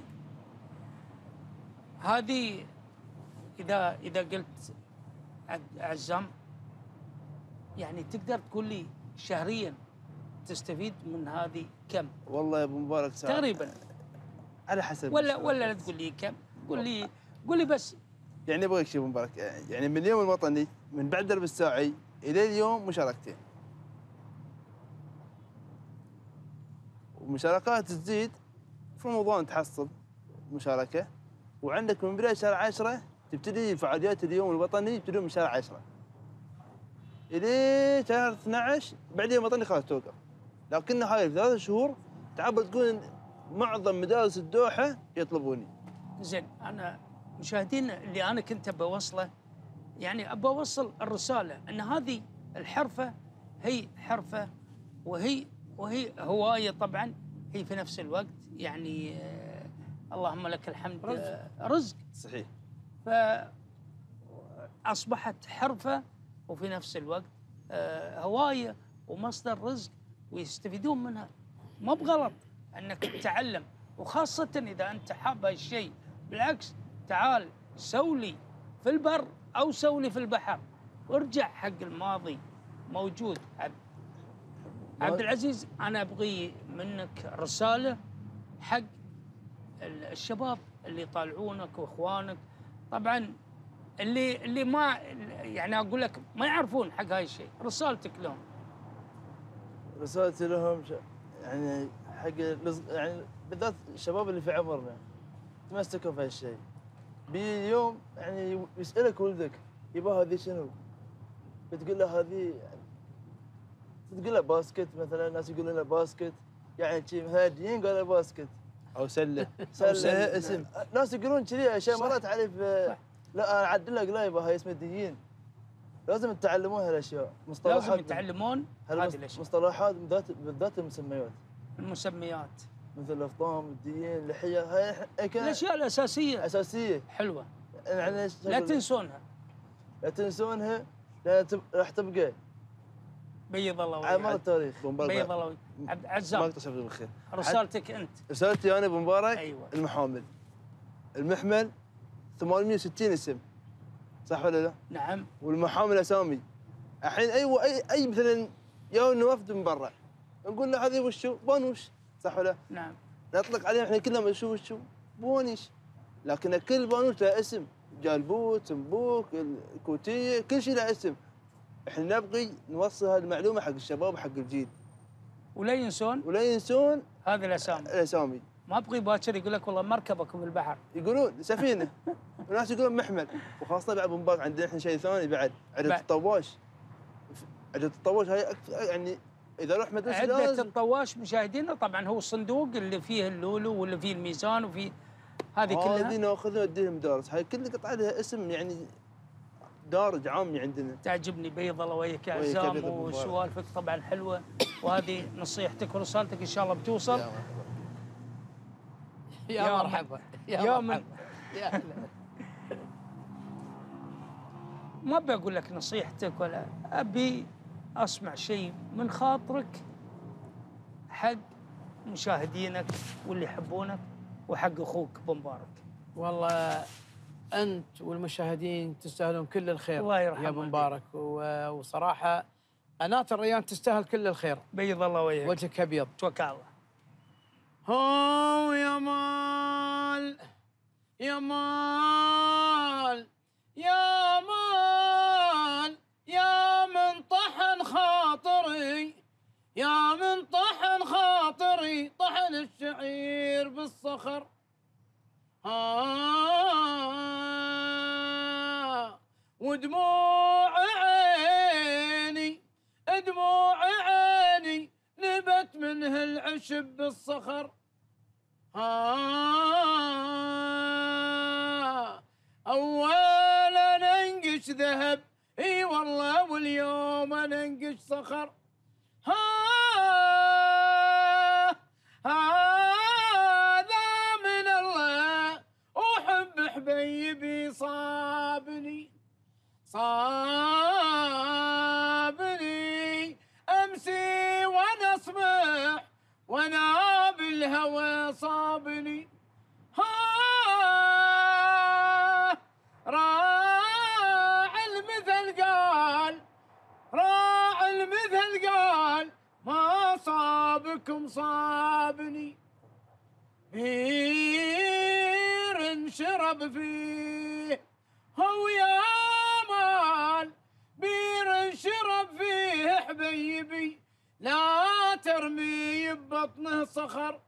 هذه اذا اذا قلت عد- عزام، يعني تقدر تقول لي شهريا تستفيد من هذه كم والله يا ابو مبارك ساعة. تقريبا؟ على حسب ولا ولا لا تقول لي كم، قول لي قول لي بس يعني ابغى لك شيء ابو مبارك، يعني من اليوم الوطني من بعد درب الساعي الى اليوم مشاركتين. ومشاركات تزيد في رمضان تحصل مشاركه، وعندك من بدايه شهر عشرة تبتدي فعاليات اليوم الوطني يبتدون من شهر عشرة الى شهر اثنا عشر، بعدين الوطني خلاص توقف. لكن هاي ثلاث شهور تعبر تقول معظم مدارس الدوحه يطلبوني. زين انا مشاهدين اللي انا كنت بوصله، يعني ابى اوصل الرساله ان هذه الحرفه هي حرفه وهي وهي هوايه طبعا، هي في نفس الوقت يعني آه اللهم لك الحمد رزق. آه رزق. صحيح. فاصبحت حرفه وفي نفس الوقت آه هوايه ومصدر رزق ويستفيدون منها. ما بغلط انك تتعلم، وخاصه اذا انت حاب هالشيء، بالعكس تعال سولي في البر او سولي في البحر وارجع حق الماضي موجود. عبد عبد العزيز انا ابغي منك رساله حق الشباب اللي يطالعونك واخوانك، طبعا اللي اللي ما يعني اقول لك ما يعرفون حق هاي الشيء، رسالتك لهم. رسالتي لهم ش- يعني حق الصغ- يعني بالذات الشباب اللي في عمرنا تمسكوا في هالشيء. بيجي يوم يعني يسألك ولدك يبا هذه شنو؟ بتقول له هذه تقول له باسكت مثلا، الناس يقولون له باسكت، يعني شي مثلا الدين قال له باسكت. او سله. سله سله اسم. ناس يقولون كذي اشياء صح. مرات علي في صح. لا انا اعدل لك لا يبا هاي اسم الدين. لازم تتعلمون هالاشياء، مصطلحات لازم يتعلمون هذه هالمص- الاشياء، مصطلحات بالذات بالذات المسميات المسميات، مثل الافطام، الدين، اللحيه، هاي هاي كانت الاشياء الاساسيه اساسيه. حلوه، يعني لا تنسونها. لا تنسونها لان تب... راح تبقى بيض الله على مر وجهك، التاريخ. ابو مبارك بيض الله وجهك. عبد ما عزام اقتصر بالخير. رسالتك انت. رسالتي انا ابو مبارك أيوة. المحامل. المحمل ثمانمئة وستين اسم، صح ولا لا؟ نعم والمحامل اسامي. الحين اي اي اي مثلا ياونا وفد من برا نقول له هذه وشو؟ بانوش، صح ولا؟ نعم نطلق عليهم احنا كلهم شو وشو؟ بونيش. لكن كل بانوش له اسم، جالبوت، سمبوك، الكوتيه، كل شيء له اسم. احنا نبغي نوصل هذه المعلومه حق الشباب وحق الجيل، ولا ينسون ولا ينسون هذه الاسامي. الاسامي. ما ابغي باكر يقول لك والله مركبك بالبحر. يقولون سفينه وناس يقولون محمل. وخاصه بعد ابو مبارك عندنا احنا شيء ثاني بعد، عدة بعد. الطواش. عدة الطواش هاي أكثر يعني اذا رحت مدرسه عدة لازم الطواش مشاهدينا طبعا هو الصندوق اللي فيه اللولو واللي فيه الميزان وفيه هذه هذه كلها ناخذها وديها المدارس. هاي كل قطعه لها اسم يعني دارج عامي عندنا. تعجبني. بيض الله وياك يا وياك يا عزام، بيض أبو مبارك. وسوالفك طبعا حلوه، وهذه نصيحتك ورسالتك ان شاء الله بتوصل. يا مرحبا. يا يا مرحبا يا يا من- مرحبا يا هلا. ما بقول لك نصيحتك ولا ابي اسمع شيء من خاطرك حق مشاهدينك واللي يحبونك وحق اخوك ابو مبارك. والله انت والمشاهدين تستاهلون كل الخير الله يرحم يا ابو والديك. مبارك، و- وصراحه قناه الريان تستاهل كل الخير. بيض الله وياك. وجهك ابيض. توكل على الله. هو يا مال يا مال يا مال يا من طحن خاطري، يا من طحن خاطري، طحن الشعير بالصخر. آه ودموع عيني، دموع عيني نبت منه العشب بالصخر. آه أول أنا انقش ذهب، اي والله واليوم أنا انقش صخر. آه هذا من الله، وحب حبيبي صابني، صابني أمسي وأنا أصبح وأنا بالهوى صابني. ها راعي المثل قال، راعي المثل قال ما صابكم صابني. بير انشرب فيه هو يا مال بير انشرب فيه حبيبي لا ترمي ببطنه صخر.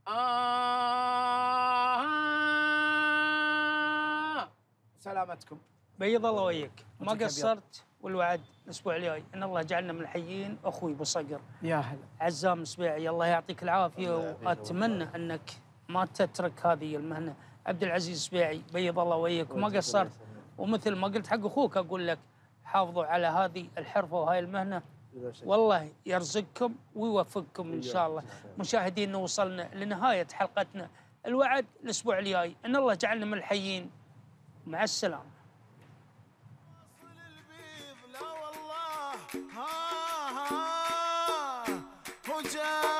آه سلامتكم. بيض الله وياك، ما وجهك قصرت، والوعد الاسبوع الجاي ان الله يجعلنا من الحيين. اخوي ابو صقر يا هلا. عزام سبيعي، الله يعطيك العافيه، واتمنى انك ما تترك هذه المهنه. عبد العزيز سبيعي بيض الله وياك، وما قصرت، ومثل ما قلت حق اخوك اقول لك حافظوا على هذه الحرفه وهاي المهنه، والله يرزقكم ويوفقكم ان شاء الله. مشاهدينا وصلنا لنهايه حلقتنا، الوعد الاسبوع الجاي ان الله يجعلنا من الحيين. مع السلامه. لا والله ها ها وجاء